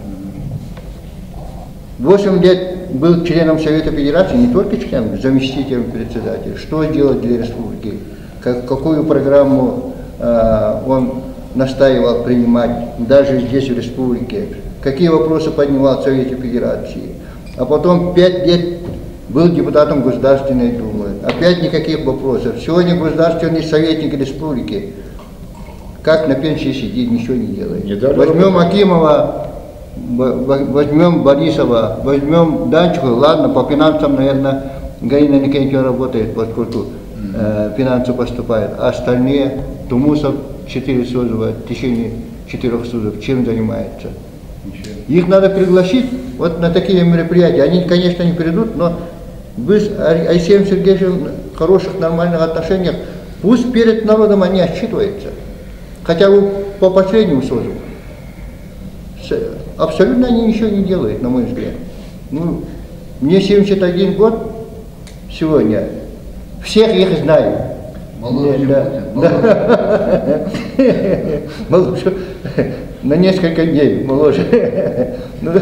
Восемь лет был членом Совета Федерации, не только членом, заместителем председателя. Что сделать для республики, как, какую программу э, он настаивал принимать, даже здесь в республике, какие вопросы поднимал в Совете Федерации. А потом пять лет был депутатом Государственной Думы. Опять никаких вопросов. Сегодня государственный советник республики. Как на пенсии сидит, ничего не делает. Не возьмем Акимова, возьмем Борисова, возьмем Данчука. Ладно, по финансам, наверное, Галина Никитина работает, поскольку э, финансы поступают. А остальные, Тумусов, четыре созыва, в течение четырех созывов, чем занимается? Их надо пригласить вот на такие мероприятия. Они, конечно, не придут, но вы с Айсеем Сергеевичем в хороших, нормальных отношениях, пусть перед народом они отчитываются. Хотя бы по последнему созыву. Абсолютно они ничего не делают, на мой взгляд. Ну, мне семьдесят один год сегодня. Всех их знаю. Моложе, да, да. Моложе. На несколько дней моложе. Ну,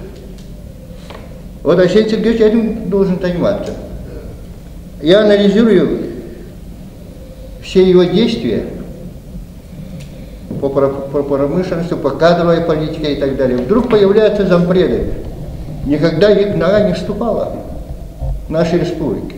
вот Арсений Сергеевич этим должен заниматься. Я анализирую все его действия по промышленности, по кадровой политике и так далее. Вдруг появляются зампреды. Никогда их нога не вступала в нашей республике.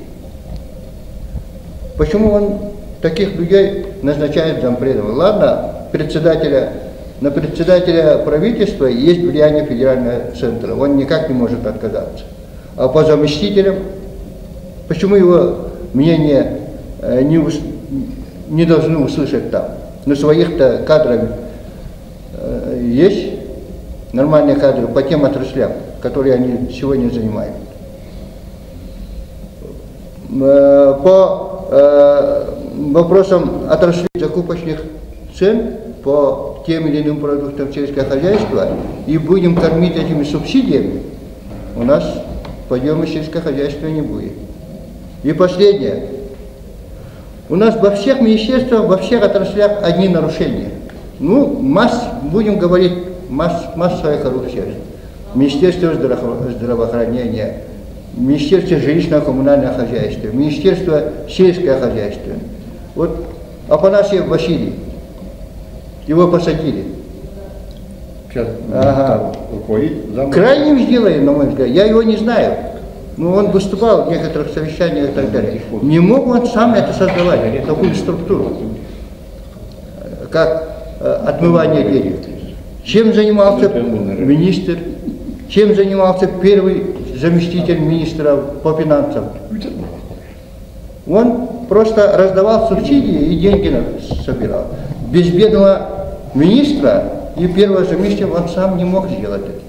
Почему он таких людей назначает зампредом? Ладно, председателя, на председателя правительства есть влияние федерального центра, он никак не может отказаться. А по заместителям, почему его мнение не, не должны услышать там? Но своих-то кадров э, есть, нормальные кадры по тем отраслям, которые они сегодня занимают. Э, по э, вопросам отраслей закупочных цен, по тем или иным продуктам сельского хозяйства и будем кормить этими субсидиями, у нас подъема сельского хозяйства не будет. И последнее. У нас во всех министерствах, во всех отраслях одни нарушения. Ну, масс, будем говорить, масс, массовая коррупция. Министерство здраво- здравоохранения, Министерство жилищно-коммунального хозяйства, Министерство сельского хозяйства. Вот Афанасьев Василий, его посадили. Сейчас Ага. руководит зам. Крайним сделаем, на мой взгляд. Я его не знаю. Но он выступал в некоторых совещаниях и так далее. Не мог он сам это создавать, такую структуру, как э, отмывание денег. Чем занимался министр, чем занимался первый заместитель министра по финансам? Он просто раздавал субсидии и деньги собирал. Без бедного министра и первого заместителя он сам не мог сделать это.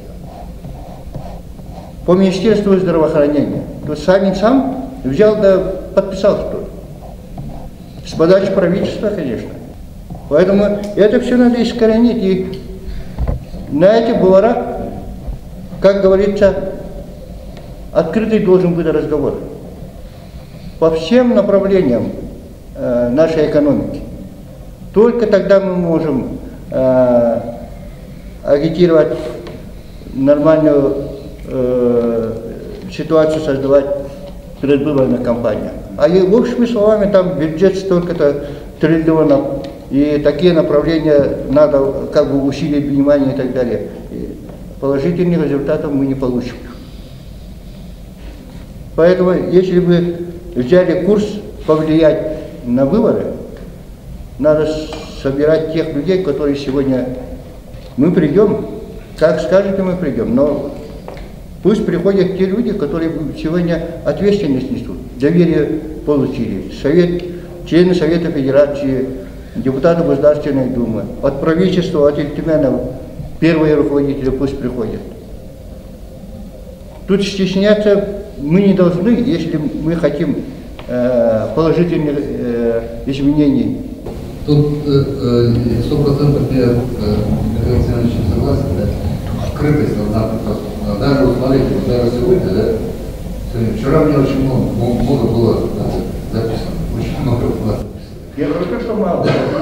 По Министерству здравоохранения. То есть сам сам взял да подписал что-то. С подачи правительства, конечно. Поэтому это все надо искоренить. И на этих говорах, как говорится, открытый должен быть разговор. По всем направлениям э, нашей экономики. Только тогда мы можем э, агитировать нормальную э, ситуацию, создавать предвыборную кампанию. А и общими словами там бюджет столько-то триллионов, и такие направления надо как бы усилить внимание и так далее. И положительных результатов мы не получим. Поэтому, если вы взяли курс повлиять на выборы, надо собирать тех людей, которые сегодня мы придем, как скажете, мы придем, но пусть приходят те люди, которые сегодня ответственность несут, доверие получили, совет, члены Совета Федерации, депутаты Государственной Думы, от правительства, от Ельтименов, первые руководители пусть приходят. Тут стесняться мы не должны, если мы хотим э, положительных э, изменений. Тут сто процентов я с Михаилом Александровичем согласен, да? Открытость должна быть. Даже вот смотрите, вот даже сегодня, да, сегодня, вчера мне очень много, много было да, записано, очень много было записано. Я только что мало.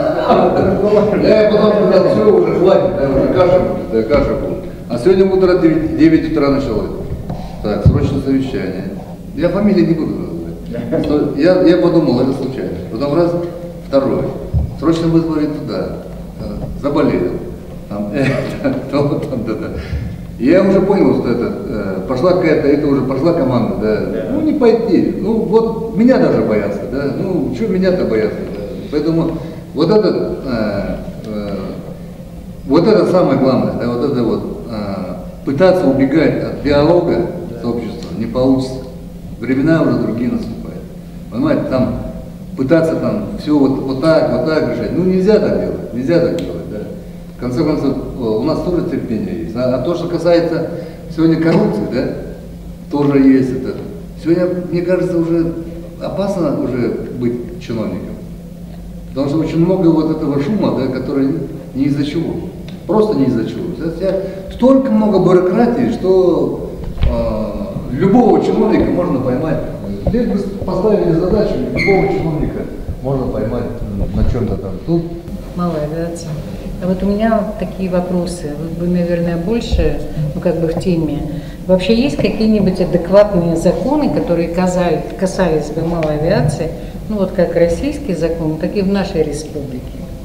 Я потом сказал, все, уже хватит, да, уже каша будет, да, каша будет. А сегодня утро девять утра началось. Так, срочное совещание. Я фамилии не буду называть. Я, я подумал, это случайно. Потом раз, второй. Срочно вызвали туда. Заболел. Там, это, то, там, да, да. И я уже понял, что это э, пошла какая-то, это уже пошла команда, да. Да. Ну не пойти. Ну вот меня даже боятся, да. Ну что меня-то боятся, да. Поэтому вот это, э, э, вот это самое главное, да, вот это вот э, пытаться убегать от диалога с обществом не получится. Времена уже другие наступают. Понимаете, там пытаться там все вот, вот так, вот так решать. Ну нельзя так делать, нельзя так делать, да. В конце концов, у нас тоже терпение есть. А, а то, что касается сегодня коррупции, да, тоже есть это. Сегодня, мне кажется, уже опасно уже быть чиновником. Потому что очень много вот этого шума, да, который не из-за чего. Просто не из-за чего. Столько много бюрократии, что э, любого чиновника можно поймать. Здесь бы поставили задачу, любого чиновника можно поймать на чем-то там. Тут малая авиация. А вот у меня такие вопросы. Вы, наверное, больше, ну как бы в теме. Вообще есть какие-нибудь адекватные законы, которые касались, касались бы малой авиации, ну вот как российский закон, так и в нашей республике?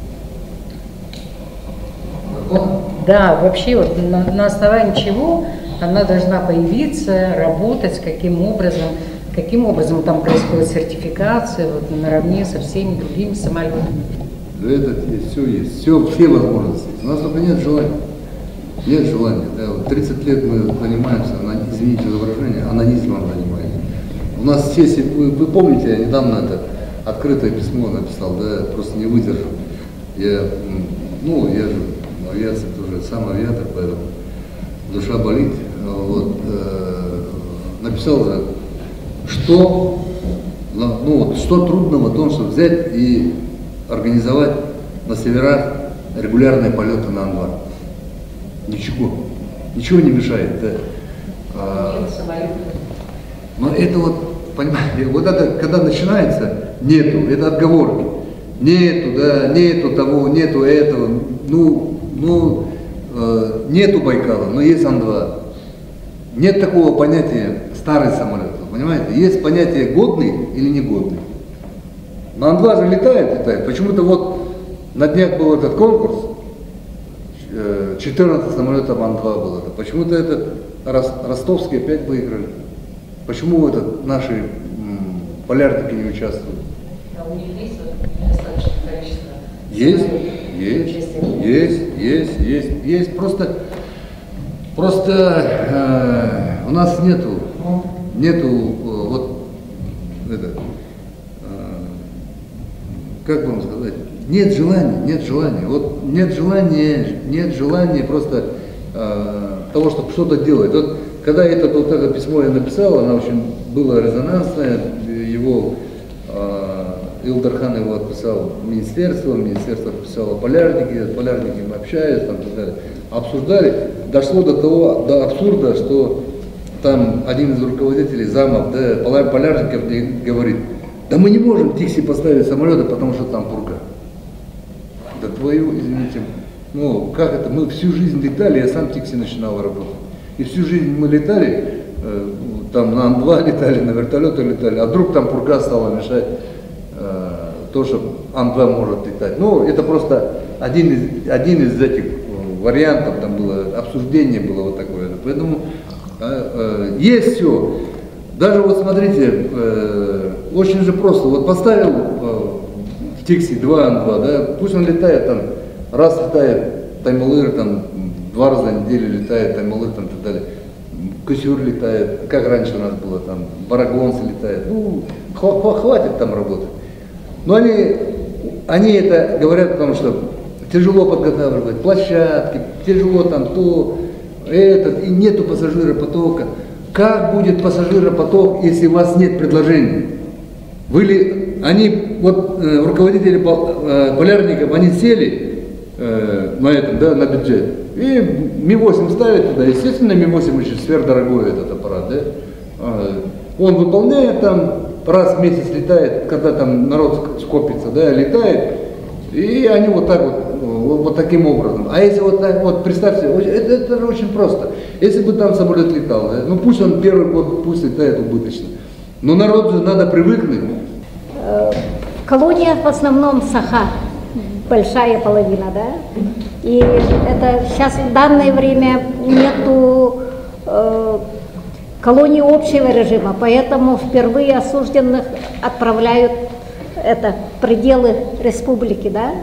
закон? Да, вообще вот на, на основании чего она должна появиться, работать, каким образом, каким образом там происходит сертификация, вот наравне со всеми другими самолетами. Да это все есть, все, все возможности. У нас только нет желания. Нет желания. Да. Вот тридцать лет мы занимаемся, извините за выражение, анонизмом занимаемся. У нас все, вы, вы помните, я недавно это открытое письмо написал, да, просто не выдержал. Я, ну, я же в авиации тоже сам авиатор, поэтому душа болит. Вот, э, написал, да, что, ну, вот, что трудного в том, чтобы взять и организовать на северах регулярные полеты на Ан-два. Ничего. Ничего не мешает. Да. А, но это вот, понимаете, вот это, когда начинается, нету, это отговорки. Нету, да, нету того, нету этого, ну, ну, э, нету Байкала, но есть Ан-два. Нет такого понятия старый самолет, понимаете? Есть понятие годный или негодный. На Ан-два же летает, летает. Почему-то вот на днях был этот конкурс, четырнадцать самолетов Ан-два было. Почему-то этот ростовские опять выиграли. Почему этот наши м, полярники не участвуют? А у них есть достаточное количество? Есть, есть, есть, есть, есть, есть. Просто, просто э, у нас нету, нету э, вот это, э, как бы вам сказать, нет желания, нет желания. Вот нет желания, нет желания просто э, того, чтобы что-то делать. Вот, когда это, вот это письмо я написал, оно очень было резонансное, его э, Илдархан его отписал в министерство, министерство отписало полярники, полярники мы общались, там, так далее, обсуждали, дошло до того, до абсурда, что там один из руководителей замов, да, полярников говорит, да мы не можем Тикси поставить самолеты, потому что там пурга. Да твою, извините, ну как это, мы всю жизнь летали, я сам Тикси начинал работать. И всю жизнь мы летали, э, там на Ан-два летали, на вертолеты летали, а вдруг там пурга стала мешать э, то, что Ан-два может летать. Ну, это просто один из, один из этих вариантов, там было, обсуждение было вот такое. Поэтому э, э, есть все. Даже вот смотрите, э, очень же просто, вот поставил э, в Тикси два Ан-два, да, пусть он летает там, раз летает Таймылыр, там, два раза в неделю летает Таймылыр, там, и так далее. Кусюр летает, как раньше у нас было, там, Барагонцы летает. Ну, хватит там работать. Но они, они это говорят, потому что тяжело подготавливать площадки, тяжело там то, этот, и нету пассажиропотока. Как будет пассажиропоток, если у вас нет предложений? Вы ли, они, вот э, руководители э, полярников, они сели э, на этом, да, на бюджет, и Ми восемь ставят туда, естественно, Ми восемь очень сверхдорогой этот аппарат, да? Э, он выполняет там, раз в месяц летает, когда там народ скопится, да, летает, и они вот так вот, вот, вот таким образом. А если вот так, вот представьте, это, это же очень просто. Если бы там самолет летал, да, ну пусть он первый год, пусть летает убыточно. Но народу же надо привыкнуть. В колониях в основном Саха, большая половина, да? И это сейчас в данное время нету э, колонии общего режима, поэтому впервые осужденных отправляют это, в пределы республики, да?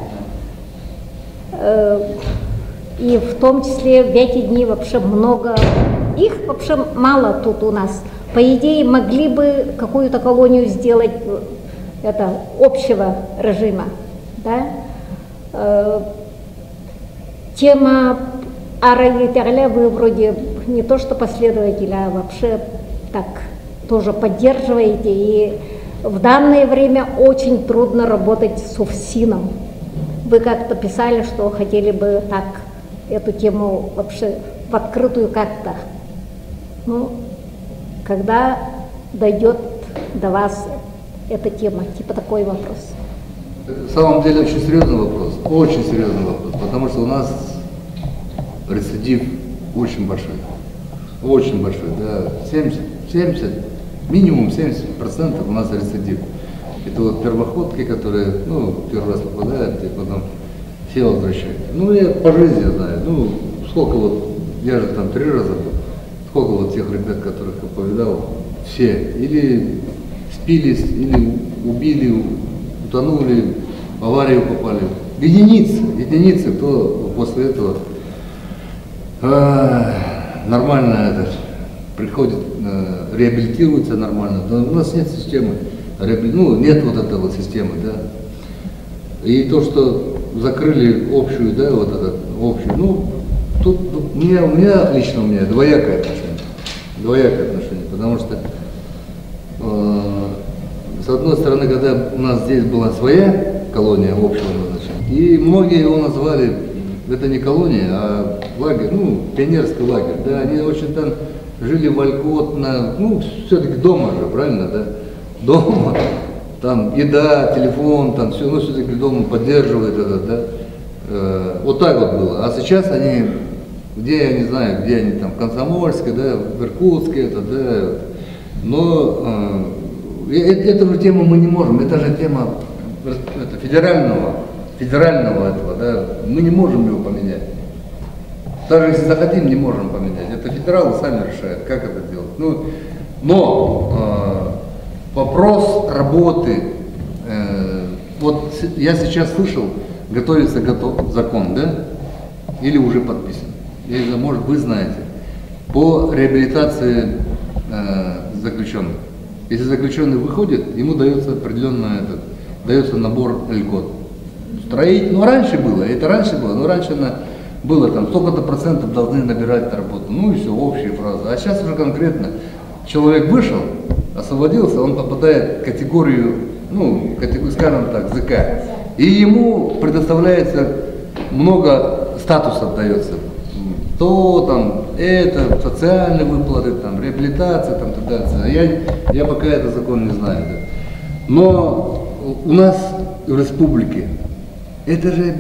Э, и в том числе в эти дни вообще много, их вообще мало тут у нас. По идее, могли бы какую-то колонию сделать это, общего режима. Да? Э, тема Ара-Итарля вы вроде не то что последователь, а вообще так тоже поддерживаете. И в данное время очень трудно работать с УФСИНом. Вы как-то писали, что хотели бы так эту тему вообще в открытую как-то. Ну, когда дойдет до вас эта тема, типа такой вопрос? На самом деле очень серьезный вопрос, очень серьезный вопрос, потому что у нас рецидив очень большой, очень большой, да, семьдесят, семьдесят, минимум семьдесят процентов у нас рецидив. Это вот первоходки, которые, ну, первый раз попадают, и потом все возвращают. Ну, я по жизни знаю, ну, сколько вот, я же там три раза был, сколько вот тех ребят, которых я повидал, все или спились, или убили, утонули, в аварию попали. Единицы, единицы, кто после этого э, нормально это, приходит, э, реабилитируется нормально. Но у нас нет системы, реабили... ну, нет вот этой вот системы, да. И то, что закрыли общую, да, вот этот, общую, ну, тут у меня, у меня лично у меня двоякое отношение, двоякое отношение, потому что э, с одной стороны, когда у нас здесь была своя колония общего назначения, И многие его назвали, это не колония, а лагерь, ну, пионерский лагерь, да, они очень там жили вольготно, ну, все-таки дома же, правильно, да, дома, там еда, телефон, там все, ну, все-таки дома поддерживает это, да, э, вот так вот было. А сейчас они, где, я не знаю, где они там, в Комсомольске, да, в Иркутске, это, да, но э, эту же тему мы не можем, это же тема это, федерального, федерального этого, да, мы не можем его поменять. Даже если захотим, не можем поменять. Это федералы сами решают, как это делать. Ну, но э, вопрос работы, э, вот я сейчас слышал, готовится готов, закон, да, или уже подписан, или, может, вы знаете, по реабилитации э, заключенных. Если заключенный выходит, ему дается определенный этот, дается набор льгот. Строить, ну раньше было, это раньше было, но раньше на было там столько-то процентов должны набирать работу, ну и все, общие фразы. А сейчас уже конкретно человек вышел, освободился, он попадает в категорию, ну, категорию, скажем так, ЗК. И ему предоставляется много статусов дается. То там это, социальные выплаты, там, реабилитация, там, т.д. Я, я пока этот закон не знаю. Да. Но у нас в республике это же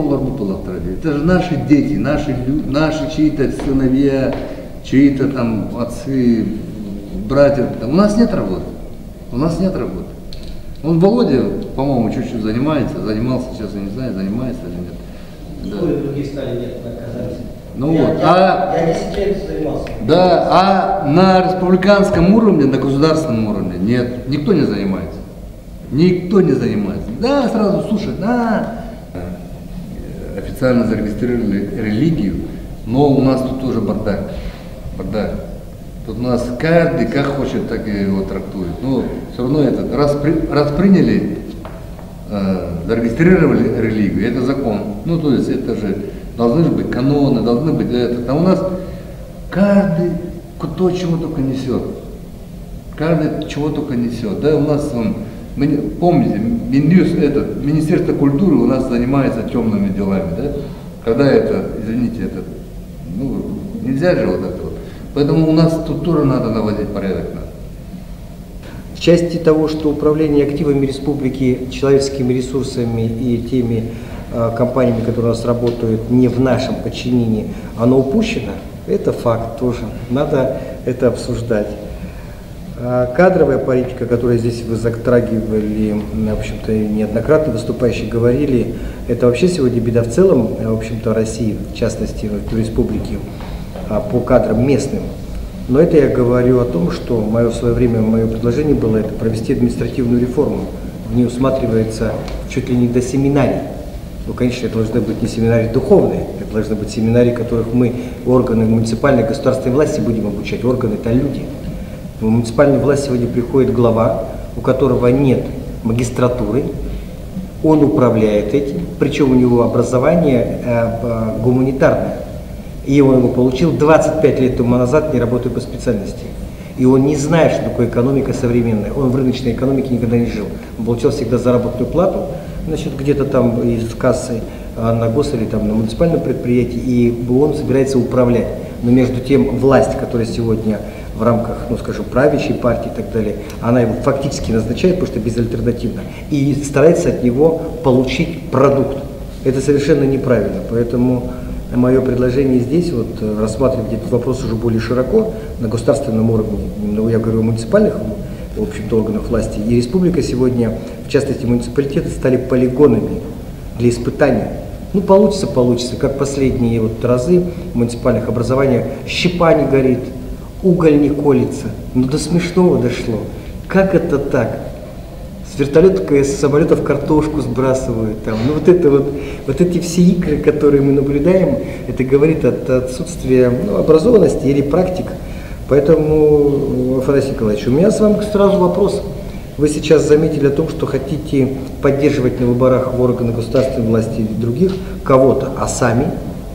это же наши дети, наши, наши чьи-то сыновья, чьи-то там отцы, братья. У нас нет работы. У нас нет работы. Он Володя, по-моему, чуть-чуть занимается, занимался сейчас, я не знаю, занимается или нет. Да. Другие стали нет, наказать. Ну я, вот, я, а, я десять лет занимался. Да, а на республиканском уровне, на государственном уровне нет, никто не занимается. Никто не занимается. Да, сразу, слушай, да, официально зарегистрировали религию, но у нас тут тоже бардак. Бардак. Тут у нас каждый как хочет, так и его трактует. Но все равно это, раз, при, раз приняли, э, зарегистрировали религию, это закон. Ну, то есть это же должны же быть каноны, должны быть это. А у нас каждый кто чего только несет. Каждый чего только несет. Да, у нас он, помните, Минюст, этот, Министерство культуры у нас занимается темными делами, да? Когда это, извините, это, ну, нельзя же вот это вот. Поэтому у нас тут тоже надо наводить порядок. Надо. В части того, что управление активами республики, человеческими ресурсами и теми э, компаниями, которые у нас работают не в нашем подчинении, оно упущено, это факт тоже. Надо это обсуждать. Кадровая политика, которую здесь вы затрагивали, в общем-то, неоднократно выступающие говорили, это вообще сегодня беда в целом, в общем-то, России, в частности, в республике, по кадрам местным. Но это я говорю о том, что мое, в свое время мое предложение было это провести административную реформу. В ней усматривается чуть ли не до семинарий. Ну, конечно, это должны быть не семинарии духовные, это должны быть семинарии, которых мы, органы муниципальной государственной власти, будем обучать. Органы – это люди. В муниципальную власть сегодня приходит глава, у которого нет магистратуры, он управляет этим, причем у него образование э, гуманитарное. И он его получил двадцать пять лет тому назад, не работая по специальности. И он не знает, что такое экономика современная. Он в рыночной экономике никогда не жил. Он получал всегда заработную плату, значит, где-то там из кассы на гос или там на муниципальном предприятии, и он собирается управлять. Но между тем власть, которая сегодня в рамках, ну скажем, правящей партии и так далее, она его фактически назначает, потому что безальтернативно, и старается от него получить продукт. Это совершенно неправильно, поэтому мое предложение здесь, вот, рассматривать этот вопрос уже более широко, на государственном уровне, ну, я говорю о муниципальных, в общем-то, органах власти, и республика сегодня, в частности, муниципалитеты стали полигонами для испытания. Ну, получится, получится, как последние вот разы муниципальных образований, щепа не горит, уголь не колется. Ну, до смешного дошло. Как это так? С вертолетов, с самолетов картошку сбрасывают. Там. Ну, вот, это вот, вот эти все игры, которые мы наблюдаем, это говорит от отсутствия, ну, образованности или практик. Поэтому, Афанасий Николаевич, у меня с вами сразу вопрос. Вы сейчас заметили о том, что хотите поддерживать на выборах в органы государственной власти или других кого-то, а сами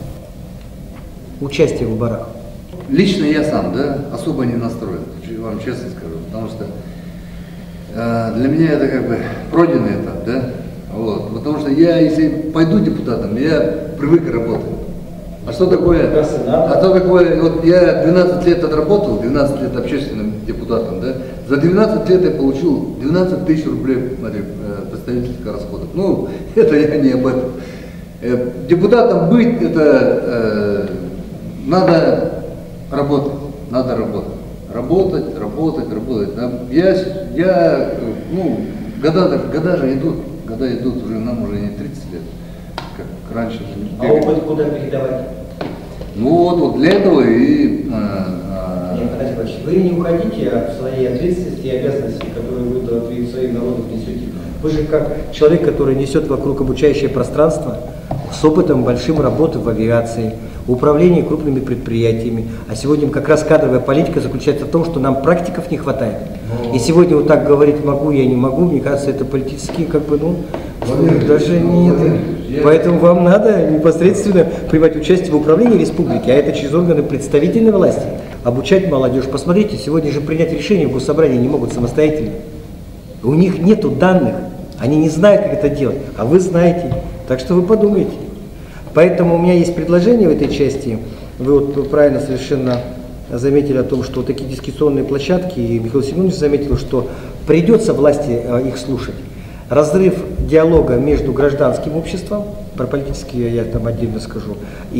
участие в выборах. Лично я сам, да, особо не настроен, вам честно скажу, потому что э, для меня это как бы пройденный этап, да, Вот. Потому что я, если пойду депутатом, я привык работать. А что такое? А что такое? Вот я двенадцать лет отработал, двенадцать лет общественным депутатом, да? За двенадцать лет я получил двенадцать тысяч рублей, смотри, представительских расходов. Ну, это я не об этом. Депутатом быть, это э, надо работать, надо работать. Работать, работать, работать. Я, я ну, года, года же идут, года идут, уже нам уже не тридцать лет, как раньше. А опыт куда передавать? Ну вот, вот для этого и... А, Нет, Афанасий Иванович, вы не уходите от своей ответственности и обязанностей, которые вы перед своим народом несете. Вы же как человек, который несет вокруг обучающее пространство, с опытом большим работы в авиации, в управлении крупными предприятиями. А сегодня как раз кадровая политика заключается в том, что нам практиков не хватает. Но... И сегодня вот так говорить могу, я не могу, мне кажется, это политически как бы, ну, Владимир, даже нет. Я... Поэтому вам надо непосредственно принимать участие в управлении республики, а это через органы представительной власти. Обучать молодежь. Посмотрите, сегодня же принять решение в госсобрании не могут самостоятельно. У них нету данных, они не знают, как это делать, а вы знаете. Так что вы подумайте. Поэтому у меня есть предложение в этой части. Вы вот правильно совершенно заметили о том, что вот такие дискуссионные площадки, и Михаил Семенович заметил, что придется власти их слушать. Разрыв диалога между гражданским обществом, про политические я там отдельно скажу,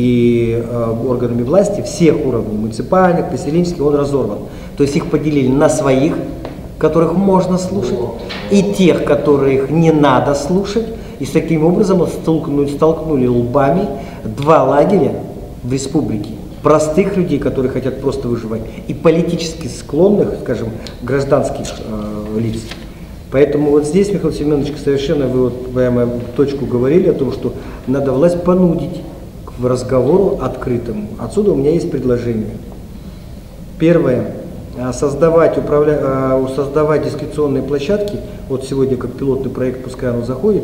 и э, органами власти всех уровней, муниципальных, поселенческих, он разорван. То есть их поделили на своих, которых можно слушать, и тех, которых не надо слушать. И с таким образом столкнули, столкнули лбами два лагеря в республике. Простых людей, которые хотят просто выживать, и политически склонных, скажем, гражданских э, лиц. Поэтому вот здесь, Михаил Семенович, совершенно вы вот прямо точку говорили о том, что надо власть понудить к разговору открытому. Отсюда у меня есть предложение. Первое. Создавать, управля... создавать дискуссионные площадки. Вот сегодня как пилотный проект, пускай оно заходит.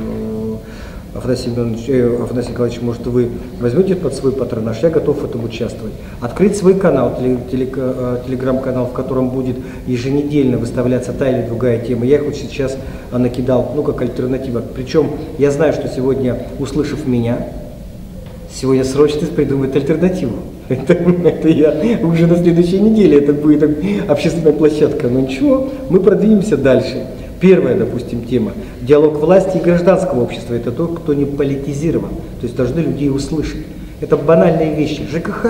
Афанасий Семенович, Афанасий Николаевич, может, вы возьмете под свой патронаж, я готов в этом участвовать. Открыть свой канал, телеграм-канал, в котором будет еженедельно выставляться та или другая тема. Я их вот сейчас накидал, ну, как альтернатива. Причем я знаю, что сегодня, услышав меня, сегодня срочно придумать альтернативу. Это, это я уже на следующей неделе, это будет общественная площадка. Но ничего, мы продвинемся дальше. Первая, допустим, тема. Диалог власти и гражданского общества. Это то, кто не политизирован. То есть должны людей услышать. Это банальные вещи. ЖКХ,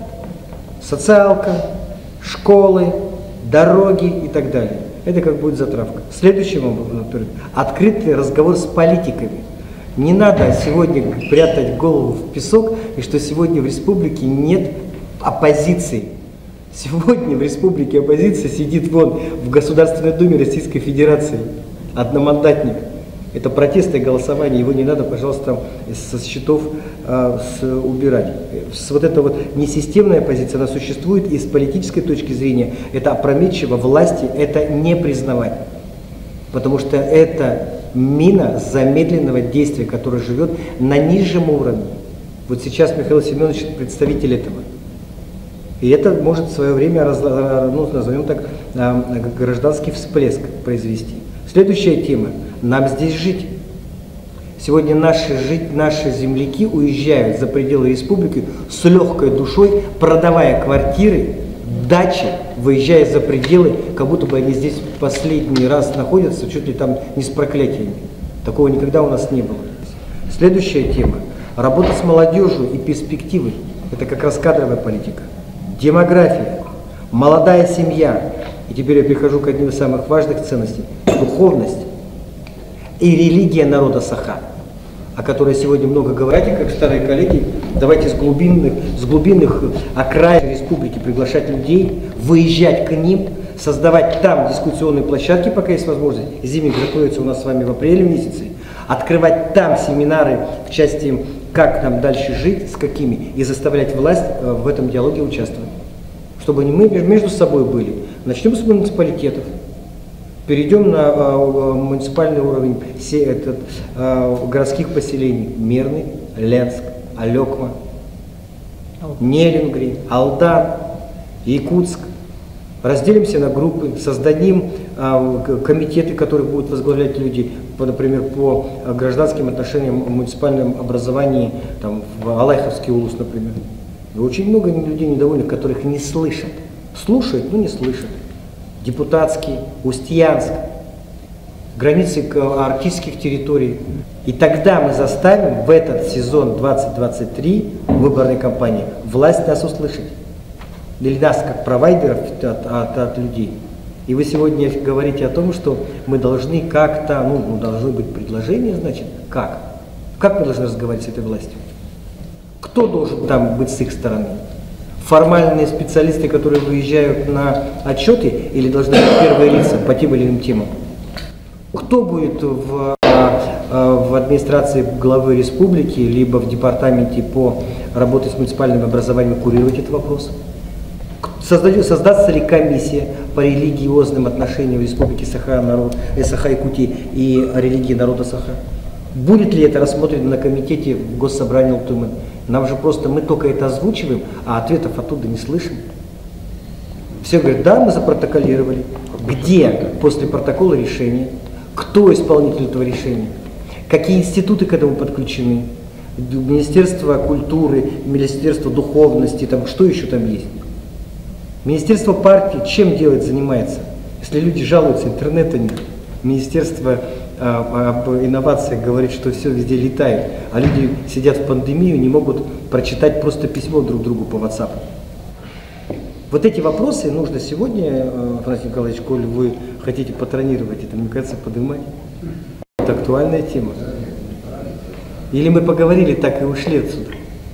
социалка, школы, дороги и так далее. Это как будет затравка. Следующим образом, открытый разговор с политиками. Не надо сегодня прятать голову в песок, и что сегодня в республике нет оппозиции. Сегодня в республике оппозиция сидит вон в Государственной Думе Российской Федерации, одномандатник. Это протесты и голосование, его не надо, пожалуйста, со счетов а, с, убирать. С, вот эта вот несистемная позиция, она существует, и с политической точки зрения это опрометчиво власти, это не признавать. Потому что это мина замедленного действия, которая живет на нижнем уровне. Вот сейчас Михаил Семенович представитель этого. И это может в свое время, ну, назовем так, гражданский всплеск произвести. Следующая тема. Нам здесь жить. Сегодня наши, жить, наши земляки уезжают за пределы республики с легкой душой, продавая квартиры, дачи, выезжая за пределы, как будто бы они здесь последний раз находятся, чуть ли там не с проклятиями. Такого никогда у нас не было. Следующая тема. Работа с молодежью и перспективы. Это как раз кадровая политика. Демография, молодая семья. И теперь я перехожу к одним из самых важных ценностей. Духовность и религия народа Саха, о которой сегодня много говорят, как старые коллеги. Давайте с глубинных, с глубинных окраин республики приглашать людей, выезжать к ним, создавать там дискуссионные площадки, пока есть возможность. Зимник закроется у нас с вами в апреле месяце. Открывать там семинары в части, как нам дальше жить, с какими, и заставлять власть в этом диалоге участвовать. Чтобы мы между собой были. Начнем с муниципалитетов. Перейдем на э, муниципальный уровень все, этот, э, городских поселений. Мирный, Ленск, Алекма, Нелингри, Алдан, Якутск. Разделимся на группы, создадим а, комитеты, которые будут возглавлять люди, по, например, по гражданским отношениям в муниципальном образовании, там, в Алайховский улус, например. И очень много людей недовольных, которых не слышат. Слушают, но не слышат. Депутатский, Устьянск, границы арктических территорий. И тогда мы заставим в этот сезон двадцать двадцать три выборной кампании власть нас услышать. Или нас, как провайдеров от, от, от людей. И вы сегодня говорите о том, что мы должны как-то, ну, должны быть предложения, значит, как? Как мы должны разговаривать с этой властью? Кто должен там быть с их стороны? Формальные специалисты, которые выезжают на отчеты, или должны быть первые лица по тем или иным темам? Кто будет в, в администрации главы республики, либо в департаменте по работе с муниципальным образованием курировать этот вопрос? Создать, создастся ли комиссия по религиозным отношениям в республике Саха, народ, Саха-Якутии и религии народа Саха? Будет ли это рассмотрено на комитете в Госсобрании Ултумы? Нам же просто, мы только это озвучиваем, а ответов оттуда не слышим. Все говорят, да, мы запротоколировали. Где после протокола решения? Кто исполнитель этого решения? Какие институты к этому подключены? Министерство культуры, Министерство духовности, там, что еще там есть? Министерство партии чем делает, занимается? Если люди жалуются, интернета нет. Министерство а, об инновациях говорит, что все везде летает, а люди сидят в пандемию, не могут прочитать просто письмо друг другу по WhatsApp. Вот эти вопросы нужно сегодня, Афанасий Николаевич, коль вы хотите патронировать это, мне кажется, поднимать. Это актуальная тема. Или мы поговорили так и ушли отсюда?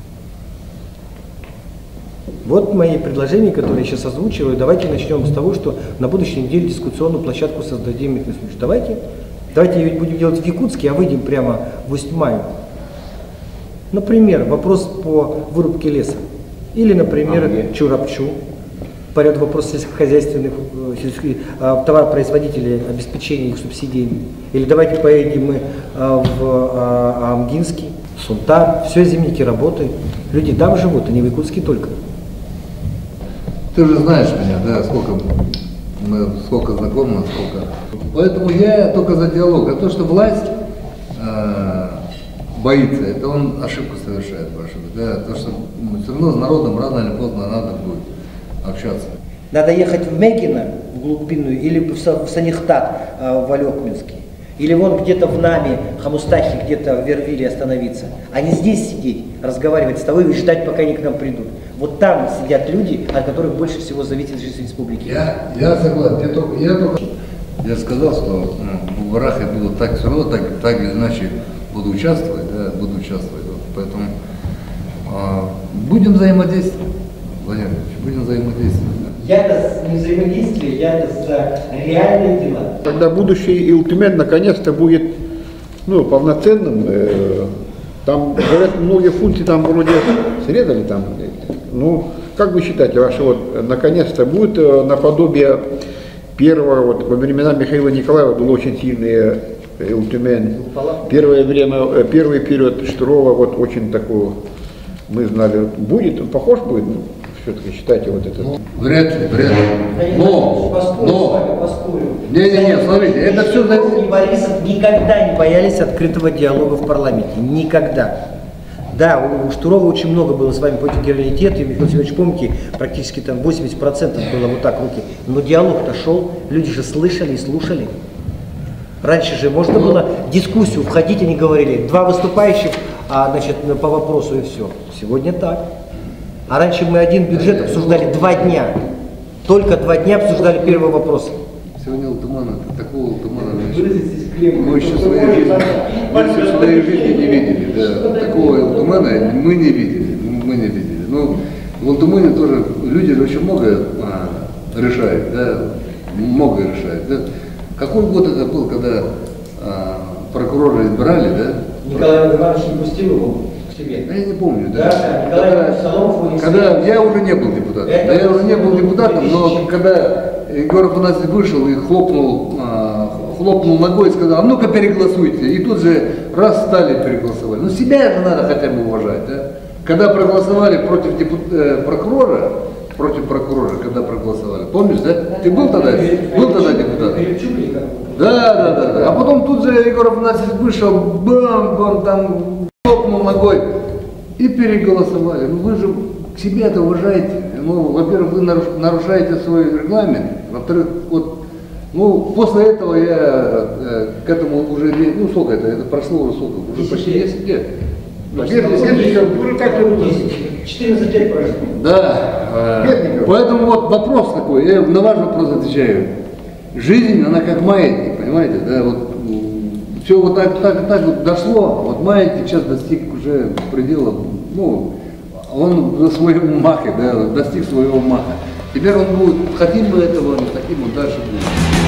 Вот мои предложения, которые я сейчас озвучиваю. Давайте начнем с того, что на будущей неделе дискуссионную площадку создадим. Давайте, давайте ее будем делать в Якутске, а выйдем прямо в Усть-Маю. Например, вопрос по вырубке леса. Или, например, а Чурапчу. По ряду вопросов сельскохозяйственных сельских, товаропроизводителей, обеспечения их субсидиями. Или давайте поедем мы в Амгинский, Сунтар. Все, зимники работают. Люди там живут, а не в Якутске только. Ты же знаешь меня, да, сколько мы, сколько знакомы, сколько. Поэтому я только за диалог. А то, что власть э, боится, это он ошибку совершает большую. Да, то, что ну, все равно с народом рано или поздно надо будет общаться. Надо ехать в Мегино, в глубинную, или в Санихтат, э, в Алекминский. Или вон где-то в Нами, Хамустахе, где-то в Вервиле остановиться. А не здесь сидеть, разговаривать с тобой и ждать, пока они к нам придут. Вот там сидят люди, от которых больше всего зависит жизнь республики. Я, я согласен. Я только, я только я сказал, что ну, в выборах я буду так все равно, так, так или иначе буду участвовать, да, буду участвовать. Вот, поэтому а, будем взаимодействовать, Владимир Ильич, будем взаимодействовать. Да. Я-то не взаимодействие, я-то за реальные дела. Когда будущий Илтумен наконец-то будет ну, полноценным, э, там, говорят, многие функции там вроде срезали там. Ну, как вы считаете, ваше вот, наконец-то будет э, наподобие первого, вот, во времена Михаила Николаева был очень сильный Илтумен. Первое время, э, первый период Штурова, вот очень такой, мы знали, будет, он похож будет? Все-таки считайте вот это. Ну, вряд ли, вряд ли. Но, но, не-не-не, смотрите, это все... И Борисов никогда не боялись открытого диалога в парламенте. Никогда. Да, у Штурова очень много было с вами против генералитета, и Михаил Семенович, помните, практически там восемьдесят процентов было вот так руки. Но диалог-то шел, люди же слышали и слушали. Раньше же можно было дискуссию входить, они говорили, два выступающих, а, значит, по вопросу и все. Сегодня так. А раньше мы один бюджет обсуждали два дня. Только два дня обсуждали первый вопрос. Сегодня Ултумана, такого Ултумана мы еще в своей жизни, мы еще в своей жизни не видели. Да. Такого Ултумана мы не видели. Мы не видели. Но в Ултумане тоже люди же очень много а, решают, да, многое решают. Да. Какой год это был, когда а, прокурора избрали, да? Николай Иванович не пустил его к себе. Я не помню, да. Да, Николай Иванович Соломов, когда я уже не был депутатом, да, я уже не был депутатом, но когда Егор Афанасьевич вышел и хлопнул, а, хлопнул ногой и сказал, а ну-ка переголосуйте, и тут же раз стали переголосовали. Ну себя же надо хотя бы уважать, да. Когда проголосовали против депут... э, прокурора, против прокурора, когда проголосовали. Помнишь, да? Ты был тогда? Был тогда депутат? Да, да, да, да. А потом тут же Егор Афанасьевич вышел, бам-бам, там, топнул ногой и переголосовали. Ну вы же к себе это уважаете. Ну, во-первых, вы нарушаете свой регламент. Во-вторых, вот, ну, после этого я э, к этому уже, ну, сколько это, это прошло уже сколько, уже почти десять лет. четырнадцать лет прошло. Да, э, поэтому вот вопрос такой, я на ваш вопрос отвечаю. Жизнь, она как маятник, понимаете, да, вот все вот так, так, так вот дошло, вот маятник сейчас достиг уже предела, ну, он до своего маха, да, достиг своего маха. Теперь он будет, хотим мы этого, не хотим, он дальше будет.